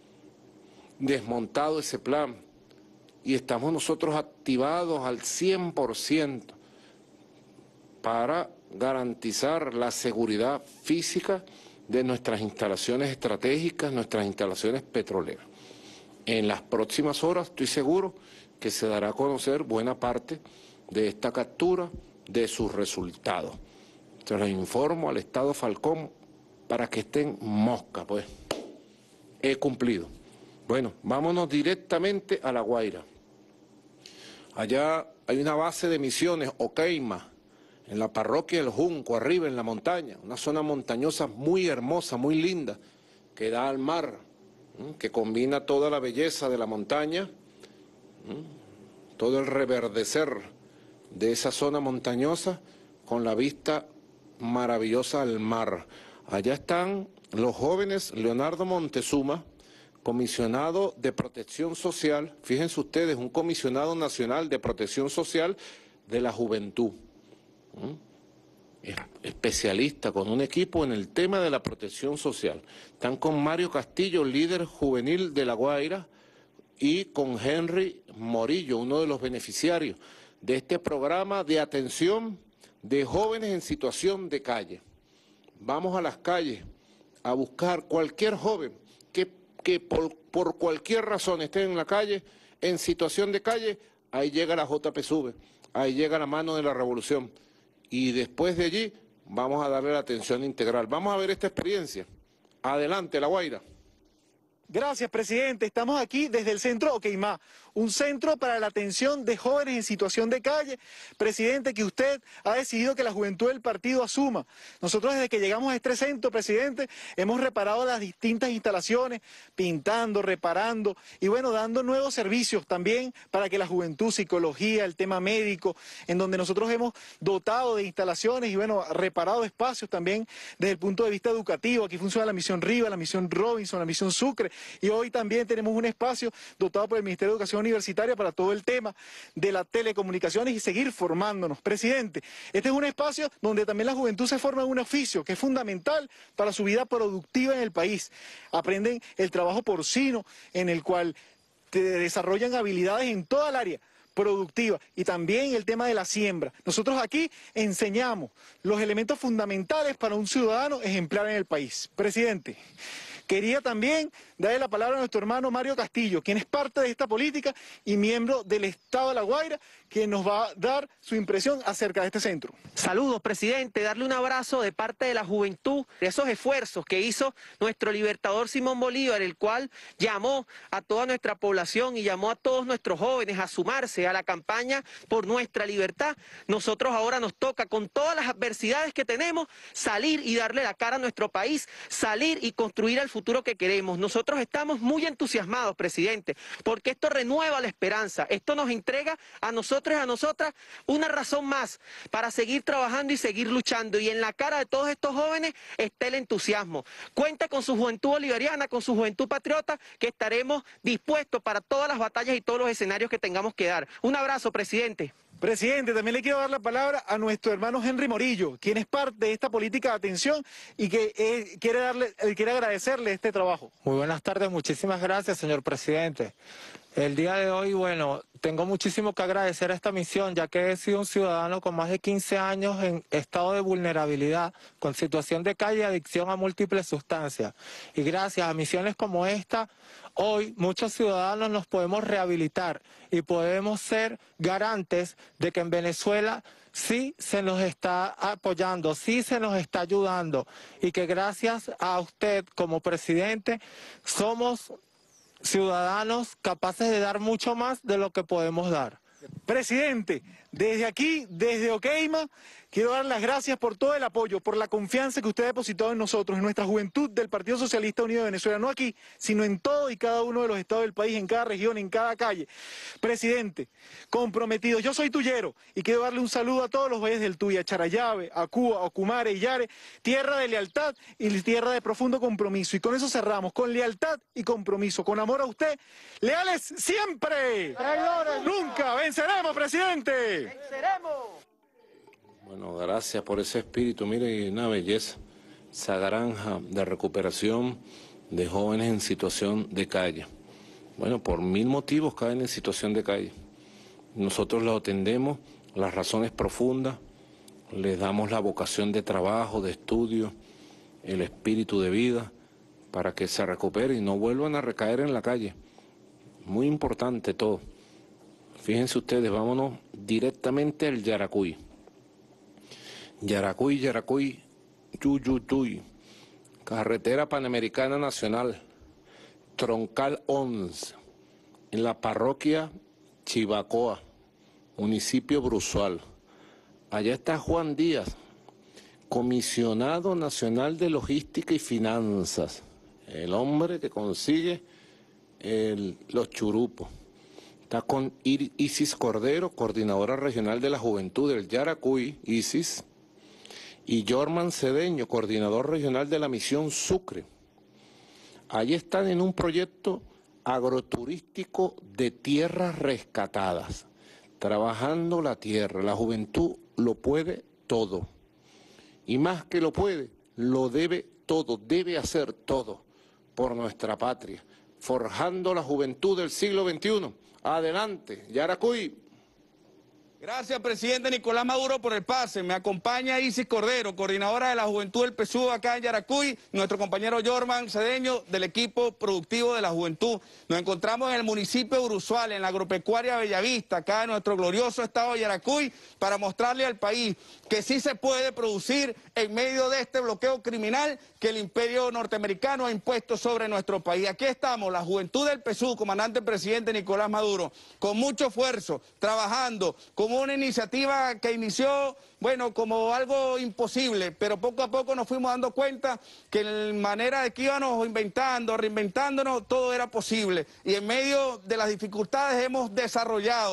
desmontado ese plan, y estamos nosotros activados al cien por ciento para garantizar la seguridad física de nuestras instalaciones estratégicas, nuestras instalaciones petroleras. En las próximas horas estoy seguro que se dará a conocer buena parte de esta captura, de sus resultados. Se los informo al Estado Falcón para que estén mosca, pues. He cumplido. Bueno, vámonos directamente a La Guaira. Allá hay una base de misiones, Oqueima, en la parroquia del Junco, arriba en la montaña, una zona montañosa muy hermosa, muy linda, que da al mar, ¿sí? Que combina toda la belleza de la montaña, ¿sí? Todo el reverdecer de esa zona montañosa con la vista maravillosa al mar. Allá están los jóvenes Leonardo Montezuma, comisionado de Protección Social, fíjense ustedes, un comisionado nacional de Protección Social de la Juventud, ¿Mm? especialista con un equipo en el tema de la protección social. Están con Mario Castillo, líder juvenil de La Guaira, y con Henry Morillo, uno de los beneficiarios de este programa de atención de jóvenes en situación de calle. Vamos a las calles a buscar cualquier joven que, que por, por cualquier razón esté en la calle, en situación de calle. Ahí llega la J P S U B, ahí llega la mano de la revolución. Y después de allí vamos a darle la atención integral. Vamos a ver esta experiencia. Adelante, La Guaira. Gracias, presidente. Estamos aquí desde el centro Oqueimá, un centro para la atención de jóvenes en situación de calle. Presidente, que usted ha decidido que la juventud del partido asuma. Nosotros desde que llegamos a este centro, presidente, hemos reparado las distintas instalaciones, pintando, reparando y bueno, dando nuevos servicios también para que la juventud, psicología, el tema médico, en donde nosotros hemos dotado de instalaciones y bueno, reparado espacios también desde el punto de vista educativo. Aquí funciona la misión Riva, la misión Robinson, la misión Sucre. Y hoy también tenemos un espacio dotado por el Ministerio de Educación universitaria para todo el tema de las telecomunicaciones y seguir formándonos. Presidente, este es un espacio donde también la juventud se forma en un oficio que es fundamental para su vida productiva en el país. Aprenden el trabajo porcino, en el cual te desarrollan habilidades en toda el área productiva y también el tema de la siembra. Nosotros aquí enseñamos los elementos fundamentales para un ciudadano ejemplar en el país. Presidente, quería también darle la palabra a nuestro hermano Mario Castillo, quien es parte de esta política y miembro del Estado de La Guaira, quien nos va a dar su impresión acerca de este centro. Saludos, presidente, darle un abrazo de parte de la juventud, de esos esfuerzos que hizo nuestro libertador Simón Bolívar, el cual llamó a toda nuestra población y llamó a todos nuestros jóvenes a sumarse a la campaña por nuestra libertad. Nosotros ahora nos toca, con todas las adversidades que tenemos, salir y darle la cara a nuestro país, salir y construir el futuro que queremos. Nosotros estamos muy entusiasmados, presidente, porque esto renueva la esperanza, esto nos entrega a nosotros y a nosotras una razón más para seguir trabajando y seguir luchando, y en la cara de todos estos jóvenes está el entusiasmo. Cuenta con su juventud bolivariana, con su juventud patriota, que estaremos dispuestos para todas las batallas y todos los escenarios que tengamos que dar. Un abrazo, presidente. Presidente, también le quiero dar la palabra a nuestro hermano Henry Morillo, quien es parte de esta política de atención y que eh, quiere, darle, eh, quiere agradecerle este trabajo. Muy buenas tardes, muchísimas gracias, señor presidente. El día de hoy, bueno, tengo muchísimo que agradecer a esta misión, ya que he sido un ciudadano con más de quince años en estado de vulnerabilidad, con situación de calle y adicción a múltiples sustancias. Y gracias a misiones como esta, hoy muchos ciudadanos nos podemos rehabilitar y podemos ser garantes de que en Venezuela sí se nos está apoyando, sí se nos está ayudando, y que gracias a usted como presidente somos ciudadanos capaces de dar mucho más de lo que podemos dar. Presidente, desde aquí, desde Oqueima, quiero dar las gracias por todo el apoyo, por la confianza que usted ha depositado en nosotros, en nuestra juventud del Partido Socialista Unido de Venezuela, no aquí, sino en todo y cada uno de los estados del país, en cada región, en cada calle. Presidente, comprometido, yo soy tuyero y quiero darle un saludo a todos los valles del Tuy, a Charayave, a Cuba, a Ocumare, Yare, tierra de lealtad y tierra de profundo compromiso. Y con eso cerramos, con lealtad y compromiso, con amor a usted, leales siempre. Traidores nunca, venceremos, presidente. Venceremos. Bueno, gracias por ese espíritu. Mire, una belleza, esa granja de recuperación de jóvenes en situación de calle. Bueno, por mil motivos caen en situación de calle. Nosotros los atendemos, las razones profundas, les damos la vocación de trabajo, de estudio, el espíritu de vida, para que se recuperen y no vuelvan a recaer en la calle. Muy importante todo. Fíjense ustedes, vámonos directamente al Yaracuy. Yaracuy, Yaracuy, Yuyutuy, carretera Panamericana Nacional, Troncal once, en la parroquia Chivacoa, municipio Bruzual. Allá está Juan Díaz, comisionado nacional de logística y finanzas, el hombre que consigue el, los churupos. Está con Isis Cordero, coordinadora regional de la juventud del Yaracuy, Isis, y Jorman Cedeño, coordinador regional de la misión Sucre. Allí están en un proyecto agroturístico de tierras rescatadas, trabajando la tierra. La juventud lo puede todo, y más que lo puede, lo debe todo, debe hacer todo por nuestra patria, forjando la juventud del siglo veintiuno. Adelante, Yaracuy. Gracias, presidente Nicolás Maduro, por el pase. Me acompaña Isis Cordero, coordinadora de la Juventud del P S U acá en Yaracuy, nuestro compañero Jorman Cedeño, del equipo productivo de la Juventud. Nos encontramos en el municipio de Bruzual, en la agropecuaria Bellavista, acá en nuestro glorioso estado de Yaracuy, para mostrarle al país que sí se puede producir en medio de este bloqueo criminal que el imperio norteamericano ha impuesto sobre nuestro país. Aquí estamos, la Juventud del P S U, comandante presidente Nicolás Maduro, con mucho esfuerzo, trabajando, con como una iniciativa que inició, bueno, como algo imposible, pero poco a poco nos fuimos dando cuenta que en manera de que íbamos inventando, reinventándonos, todo era posible. Y en medio de las dificultades hemos desarrollado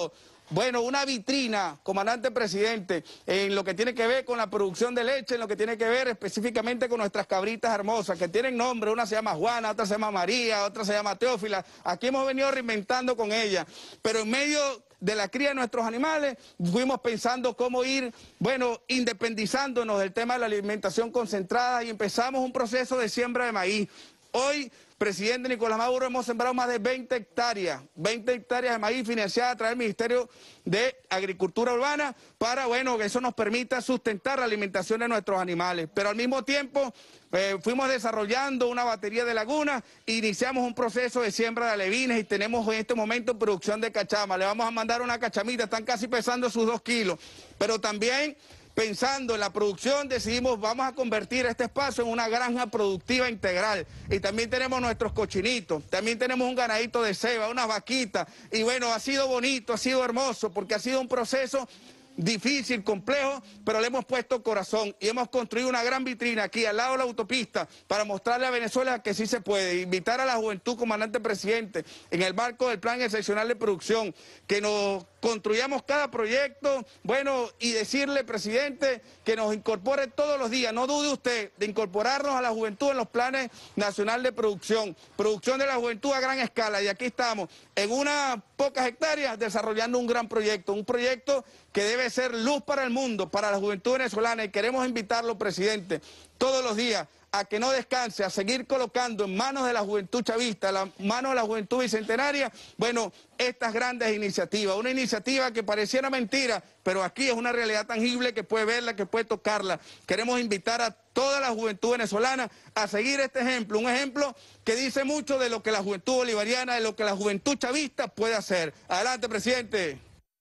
bueno, una vitrina, comandante presidente, en lo que tiene que ver con la producción de leche, en lo que tiene que ver específicamente con nuestras cabritas hermosas, que tienen nombre, una se llama Juana, otra se llama María, otra se llama Teófila. Aquí hemos venido reinventando con ella, pero en medio de la cría de nuestros animales, fuimos pensando cómo ir, bueno, independizándonos del tema de la alimentación concentrada y empezamos un proceso de siembra de maíz. Hoy, presidente Nicolás Maduro, hemos sembrado más de veinte hectáreas, veinte hectáreas de maíz financiadas a través del Ministerio de Agricultura Urbana para, bueno, que eso nos permita sustentar la alimentación de nuestros animales. Pero al mismo tiempo eh, fuimos desarrollando una batería de lagunas, iniciamos un proceso de siembra de alevines y tenemos en este momento producción de cachama. Le vamos a mandar una cachamita, están casi pesando sus dos kilos, pero también pensando en la producción, decidimos vamos a convertir este espacio en una granja productiva integral. Y también tenemos nuestros cochinitos, también tenemos un ganadito de ceba, unas vaquitas. Y bueno, ha sido bonito, ha sido hermoso, porque ha sido un proceso difícil, complejo, pero le hemos puesto corazón y hemos construido una gran vitrina aquí al lado de la autopista para mostrarle a Venezuela que sí se puede. Invitar a la juventud, comandante presidente, en el marco del Plan Excepcional de Producción, que nos construyamos cada proyecto, bueno, y decirle, presidente, que nos incorpore todos los días, no dude usted de incorporarnos a la juventud en los planes nacionales de producción, producción de la juventud a gran escala, y aquí estamos, en unas pocas hectáreas, desarrollando un gran proyecto, un proyecto que debe ser luz para el mundo, para la juventud venezolana, y queremos invitarlo, presidente, todos los días, a que no descanse, a seguir colocando en manos de la juventud chavista, en manos de la juventud bicentenaria, bueno, estas grandes iniciativas. Una iniciativa que pareciera mentira, pero aquí es una realidad tangible que puede verla, que puede tocarla. Queremos invitar a toda la juventud venezolana a seguir este ejemplo, un ejemplo que dice mucho de lo que la juventud bolivariana, de lo que la juventud chavista puede hacer. Adelante, presidente.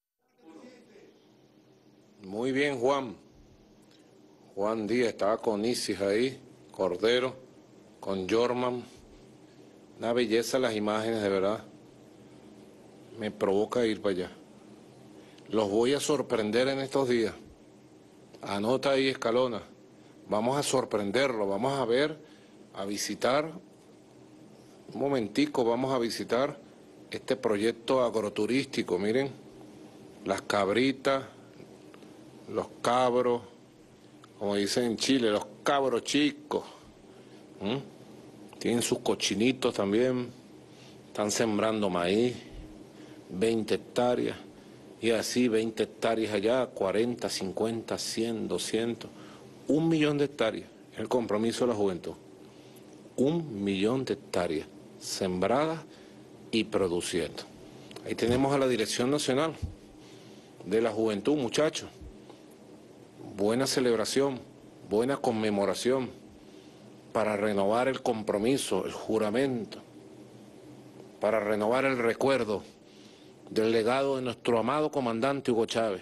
Muy bien, Juan. Juan Díaz estaba con Isis ahí. Cordero, con Jorman, una belleza las imágenes, de verdad, me provoca ir para allá. Los voy a sorprender en estos días, anota ahí Escalona, vamos a sorprenderlo, vamos a ver, a visitar, un momentico, vamos a visitar este proyecto agroturístico, miren, las cabritas, los cabros, como dicen en Chile, los cabros chicos, ¿Mm? tienen sus cochinitos también, están sembrando maíz, veinte hectáreas, y así veinte hectáreas allá, cuarenta, cincuenta, cien, doscientos, un millón de hectáreas, es el compromiso de la juventud, un millón de hectáreas sembradas y produciendo. Ahí tenemos a la Dirección Nacional de la Juventud, muchachos. Buena celebración, buena conmemoración para renovar el compromiso, el juramento, para renovar el recuerdo del legado de nuestro amado comandante Hugo Chávez,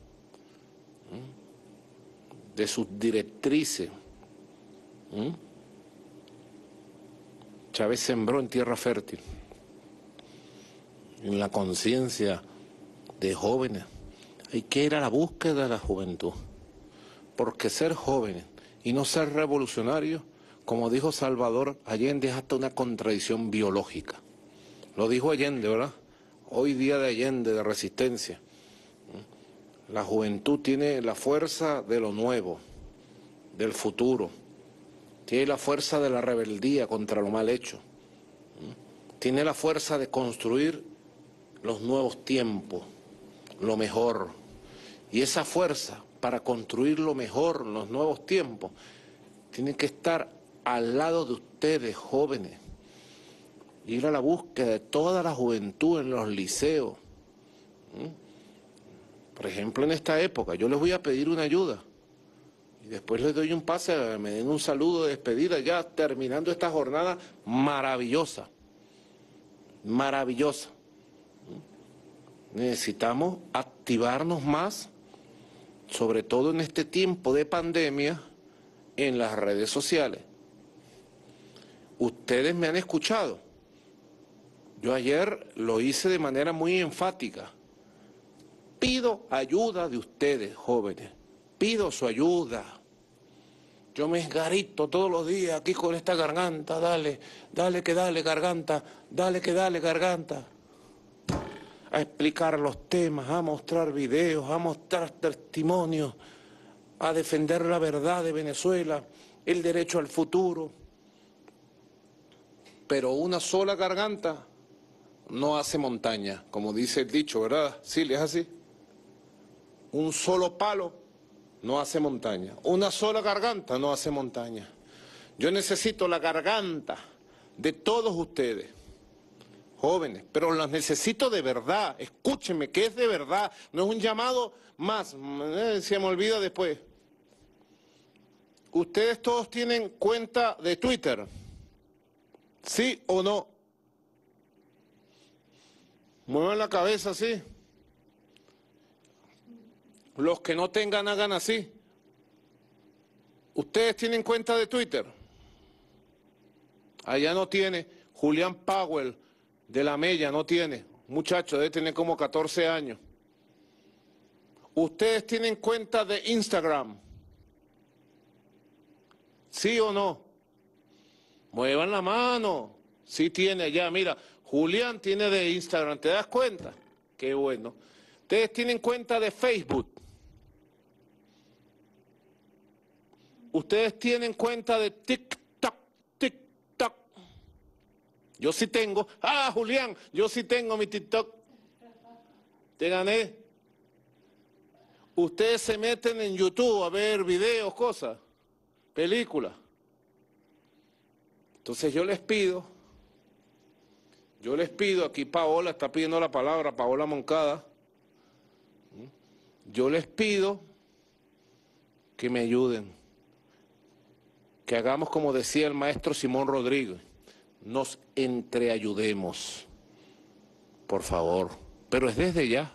de sus directrices. Chávez sembró en tierra fértil, en la conciencia de jóvenes. Hay que ir a la búsqueda de la juventud. Porque ser jóvenes y no ser revolucionarios, como dijo Salvador Allende, es hasta una contradicción biológica. Lo dijo Allende, ¿verdad? Hoy día de Allende, de resistencia. La juventud tiene la fuerza de lo nuevo, del futuro. Tiene la fuerza de la rebeldía contra lo mal hecho. Tiene la fuerza de construir los nuevos tiempos, lo mejor. Y esa fuerza para construir lo mejor, los nuevos tiempos, tienen que estar al lado de ustedes, jóvenes, ir a la búsqueda de toda la juventud en los liceos. Por ejemplo, en esta época, yo les voy a pedir una ayuda, y después les doy un pase, me den un saludo de despedida, ya terminando esta jornada maravillosa, maravillosa. Necesitamos activarnos más, sobre todo en este tiempo de pandemia, en las redes sociales. Ustedes me han escuchado. Yo ayer lo hice de manera muy enfática. Pido ayuda de ustedes, jóvenes. Pido su ayuda. Yo me esgarito todos los días aquí con esta garganta. Dale, dale que dale, garganta. Dale que dale, garganta. a explicar los temas, a mostrar videos, a mostrar testimonios, a defender la verdad de Venezuela, el derecho al futuro. Pero una sola garganta no hace montaña, como dice el dicho, ¿verdad? Sí, es así. Un solo palo no hace montaña. Una sola garganta no hace montaña. Yo necesito la garganta de todos ustedes, jóvenes, pero las necesito de verdad. Escúchenme, que es de verdad. No es un llamado más, eh, se me olvida después. ¿Ustedes todos tienen cuenta de Twitter? ¿Sí o no? Muevan la cabeza así. Los que no tengan, hagan así. ¿Ustedes tienen cuenta de Twitter? Allá no tiene. Julián Powell de la Mella no tiene. Muchacho, debe tener como catorce años. ¿Ustedes tienen cuenta de Instagram? ¿Sí o no? Muevan la mano. Sí tiene allá, mira, Julián tiene de Instagram, ¿te das cuenta? Qué bueno. ¿Ustedes tienen cuenta de Facebook? ¿Ustedes tienen cuenta de TikTok? TikTok. Yo sí tengo. Ah, Julián, yo sí tengo mi TikTok. Te gané. Ustedes se meten en YouTube a ver videos, cosas, películas. Entonces yo les pido, yo les pido, aquí Paola está pidiendo la palabra, Paola Moncada, yo les pido que me ayuden, que hagamos como decía el maestro Simón Rodríguez, nos entreayudemos, por favor, pero es desde ya.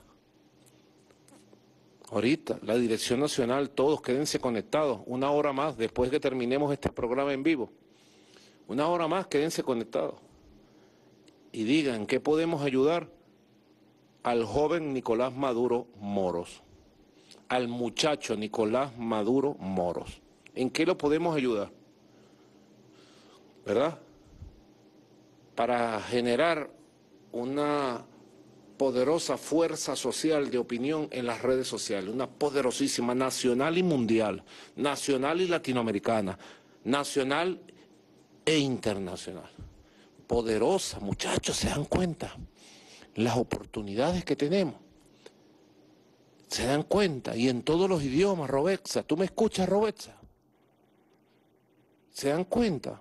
Ahorita, la Dirección Nacional, todos quédense conectados, una hora más después que terminemos este programa en vivo. Una hora más, quédense conectados. Y digan, ¿qué podemos ayudar? Al joven Nicolás Maduro Moros. Al muchacho Nicolás Maduro Moros. ¿En qué lo podemos ayudar? ¿Verdad? Para generar una poderosa fuerza social de opinión en las redes sociales. Una poderosísima, nacional y mundial. Nacional y latinoamericana. Nacional e internacional. Poderosa, muchachos, se dan cuenta las oportunidades que tenemos. Se dan cuenta, y en todos los idiomas, Robexa. ¿Tú me escuchas, Robexa? Se dan cuenta.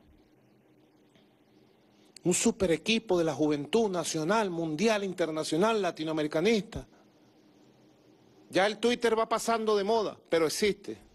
Un super equipo de la juventud nacional, mundial, internacional, latinoamericanista. Ya el Twitter va pasando de moda, pero existe.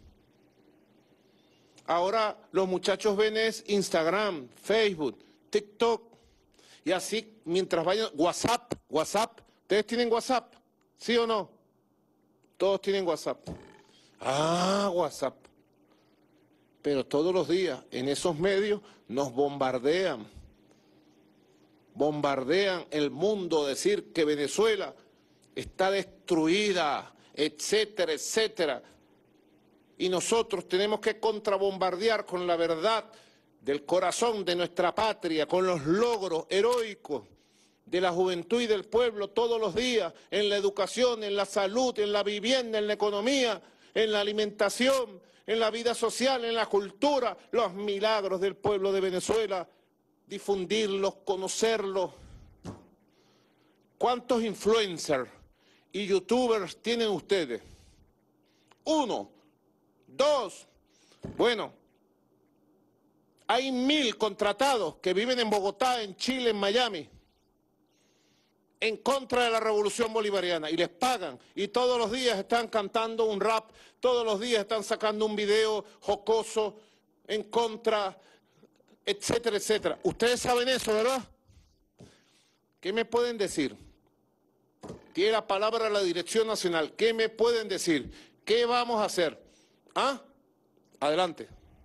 Ahora los muchachos ven es Instagram, Facebook, TikTok, y así mientras vayan, WhatsApp, WhatsApp. ¿Ustedes tienen WhatsApp? ¿Sí o no? Todos tienen WhatsApp. Ah, WhatsApp. Pero todos los días en esos medios nos bombardean. Bombardean el mundo, decir que Venezuela está destruida, etcétera, etcétera. Y nosotros tenemos que contrabombardear con la verdad del corazón de nuestra patria, con los logros heroicos de la juventud y del pueblo todos los días, en la educación, en la salud, en la vivienda, en la economía, en la alimentación, en la vida social, en la cultura, los milagros del pueblo de Venezuela, difundirlos, conocerlos. ¿Cuántos influencers y youtubers tienen ustedes? Uno. Dos, bueno, hay mil contratados que viven en Bogotá, en Chile, en Miami, en contra de la revolución bolivariana, y les pagan, y todos los días están cantando un rap, todos los días están sacando un video jocoso en contra, etcétera, etcétera. Ustedes saben eso, ¿verdad? ¿Qué me pueden decir? Tiene la palabra la Dirección Nacional. ¿Qué me pueden decir? ¿Qué vamos a hacer? ¿Ah? Adelante.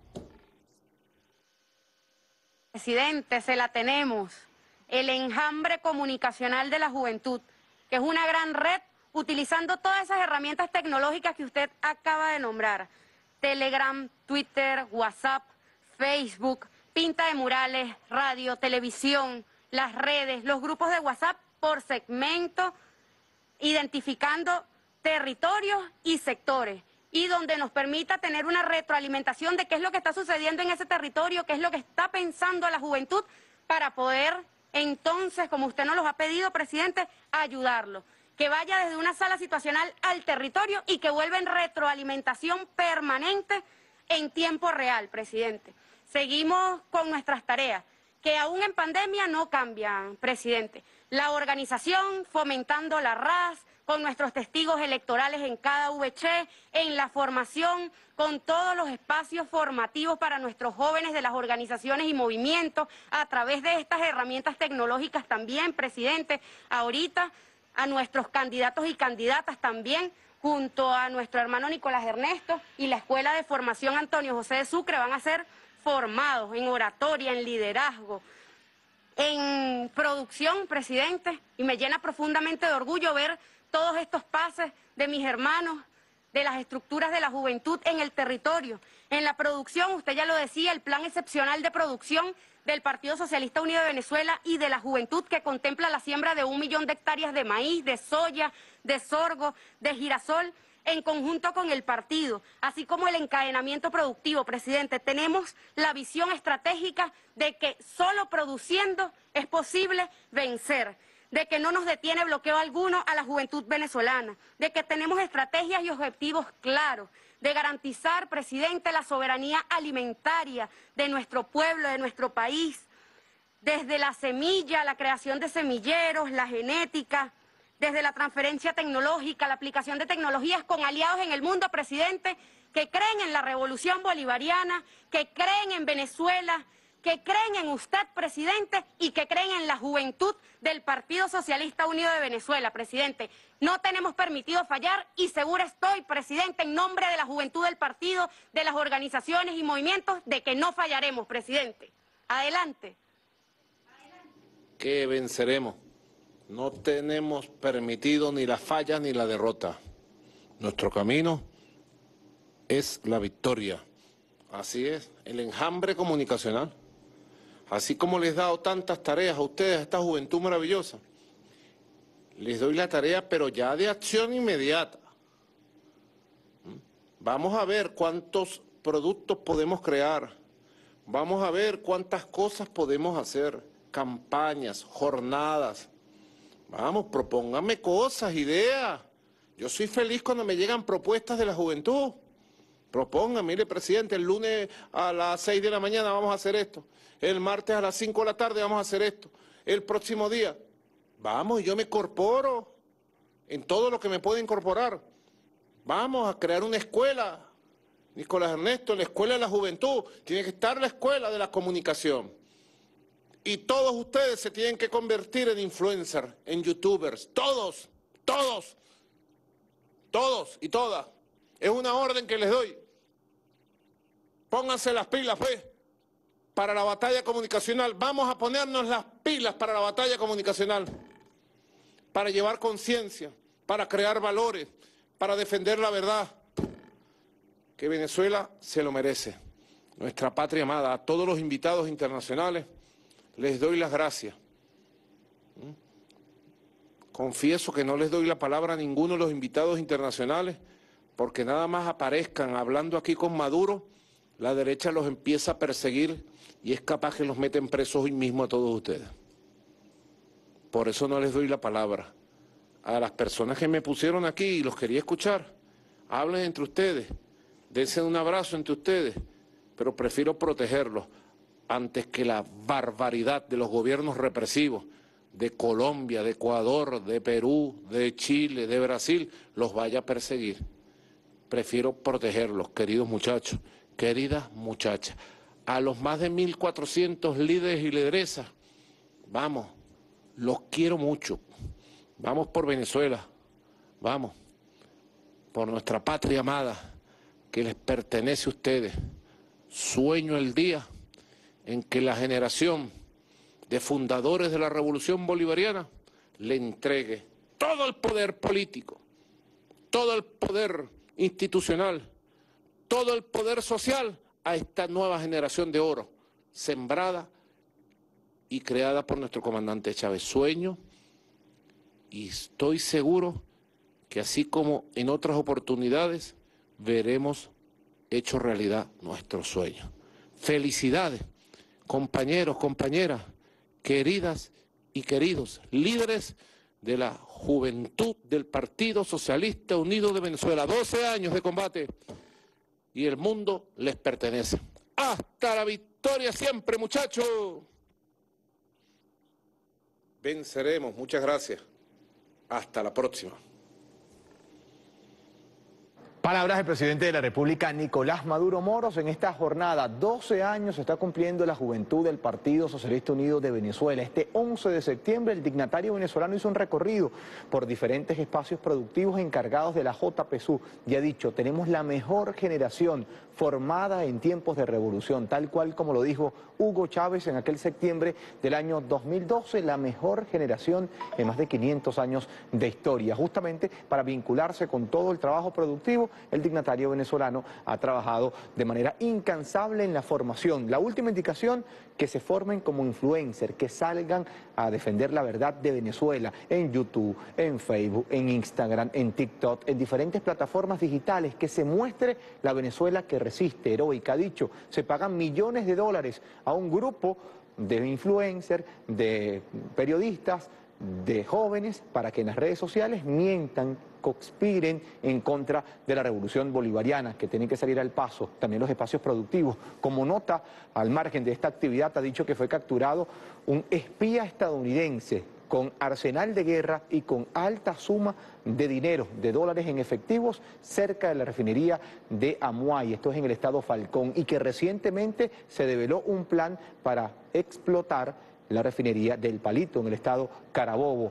Presidente, se la tenemos. El enjambre comunicacional de la juventud, que es una gran red utilizando todas esas herramientas tecnológicas que usted acaba de nombrar. Telegram, Twitter, WhatsApp, Facebook, pinta de murales, radio, televisión, las redes, los grupos de WhatsApp por segmento, identificando territorios y sectores, y donde nos permita tener una retroalimentación de qué es lo que está sucediendo en ese territorio, qué es lo que está pensando la juventud, para poder entonces, como usted nos los ha pedido, presidente, ayudarlo. Que vaya desde una sala situacional al territorio y que vuelva en retroalimentación permanente en tiempo real, presidente. Seguimos con nuestras tareas, que aún en pandemia no cambian, presidente. La organización, fomentando la R A S, con nuestros testigos electorales en cada V C H, en la formación, con todos los espacios formativos para nuestros jóvenes de las organizaciones y movimientos, a través de estas herramientas tecnológicas también, presidente. Ahorita a nuestros candidatos y candidatas también, junto a nuestro hermano Nicolás Ernesto y la Escuela de Formación Antonio José de Sucre, van a ser formados en oratoria, en liderazgo, en producción, presidente, y me llena profundamente de orgullo ver todos estos pases de mis hermanos, de las estructuras de la juventud en el territorio. En la producción, usted ya lo decía, el plan excepcional de producción del Partido Socialista Unido de Venezuela y de la juventud, que contempla la siembra de un millón de hectáreas de maíz, de soya, de sorgo, de girasol, en conjunto con el partido, así como el encadenamiento productivo, presidente. Tenemos la visión estratégica de que solo produciendo es posible vencer, de que no nos detiene bloqueo alguno a la juventud venezolana, de que tenemos estrategias y objetivos claros, de garantizar, presidente, la soberanía alimentaria de nuestro pueblo, de nuestro país, desde la semilla, la creación de semilleros, la genética, desde la transferencia tecnológica, la aplicación de tecnologías con aliados en el mundo, presidente, que creen en la revolución bolivariana, que creen en Venezuela, que creen en usted, presidente, y que creen en la juventud del Partido Socialista Unido de Venezuela, presidente. No tenemos permitido fallar y segura estoy, presidente, en nombre de la juventud del partido, de las organizaciones y movimientos, de que no fallaremos, presidente. Adelante. Que venceremos. No tenemos permitido ni la falla ni la derrota. Nuestro camino es la victoria. Así es, el enjambre comunicacional. Así como les he dado tantas tareas a ustedes, a esta juventud maravillosa, les doy la tarea, pero ya de acción inmediata. Vamos a ver cuántos productos podemos crear. Vamos a ver cuántas cosas podemos hacer. Campañas, jornadas. Vamos, propónganme cosas, ideas. Yo soy feliz cuando me llegan propuestas de la juventud. Propongan, mire, presidente, el lunes a las seis de la mañana vamos a hacer esto. El martes a las cinco de la tarde vamos a hacer esto. El próximo día, vamos, yo me incorporo en todo lo que me pueda incorporar. Vamos a crear una escuela. Nicolás Ernesto, la escuela de la juventud. Tiene que estar la escuela de la comunicación. Y todos ustedes se tienen que convertir en influencers, en youtubers. Todos, todos, todos y todas. Es una orden que les doy. Pónganse las pilas, pues, para la batalla comunicacional. Vamos a ponernos las pilas para la batalla comunicacional. Para llevar conciencia, para crear valores, para defender la verdad. Que Venezuela se lo merece. Nuestra patria amada. A todos los invitados internacionales les doy las gracias. Confieso que no les doy la palabra a ninguno de los invitados internacionales, porque nada más aparezcan hablando aquí con Maduro, la derecha los empieza a perseguir y es capaz que los meten presos hoy mismo a todos ustedes. Por eso no les doy la palabra. A las personas que me pusieron aquí y los quería escuchar, hablen entre ustedes, dense un abrazo entre ustedes, pero prefiero protegerlos antes que la barbaridad de los gobiernos represivos de Colombia, de Ecuador, de Perú, de Chile, de Brasil, los vaya a perseguir. Prefiero protegerlos, queridos muchachos, queridas muchachas. A los más de mil cuatrocientos líderes y lideresas, vamos, los quiero mucho. Vamos por Venezuela, vamos, por nuestra patria amada, que les pertenece a ustedes. Sueño el día en que la generación de fundadores de la Revolución Bolivariana le entregue todo el poder político, todo el poder institucional, todo el poder social a esta nueva generación de oro, sembrada y creada por nuestro comandante Chávez. Sueño y estoy seguro que así como en otras oportunidades, veremos hecho realidad nuestro sueño. Felicidades, compañeros, compañeras, queridas y queridos líderes de la juventud del Partido Socialista Unido de Venezuela. doce años de combate y el mundo les pertenece. ¡Hasta la victoria siempre, muchachos! Venceremos. Muchas gracias. Hasta la próxima. Palabras del presidente de la República, Nicolás Maduro Moros. En esta jornada, doce años se está cumpliendo la juventud del Partido Socialista Unido de Venezuela. Este once de septiembre, el dignatario venezolano hizo un recorrido por diferentes espacios productivos encargados de la J P S U y ha dicho, tenemos la mejor generación formada en tiempos de revolución, tal cual como lo dijo Hugo Chávez en aquel septiembre del año dos mil doce, la mejor generación en más de quinientos años de historia. Justamente para vincularse con todo el trabajo productivo, el dignatario venezolano ha trabajado de manera incansable en la formación. La última indicación, que se formen como influencers, que salgan a defender la verdad de Venezuela en YouTube, en Facebook, en Instagram, en TikTok, en diferentes plataformas digitales, que se muestre la Venezuela que resiste, heroica. Ha dicho, se pagan millones de dólares a un grupo de influencers, de periodistas, de jóvenes, para que en las redes sociales mientan, conspiren en contra de la revolución bolivariana, que tienen que salir al paso, también los espacios productivos. Como nota, al margen de esta actividad, ha dicho que fue capturado un espía estadounidense con arsenal de guerra y con alta suma de dinero, de dólares en efectivos, cerca de la refinería de Amuay, esto es en el estado Falcón, y que recientemente se develó un plan para explotar la refinería del Palito en el estado Carabobo.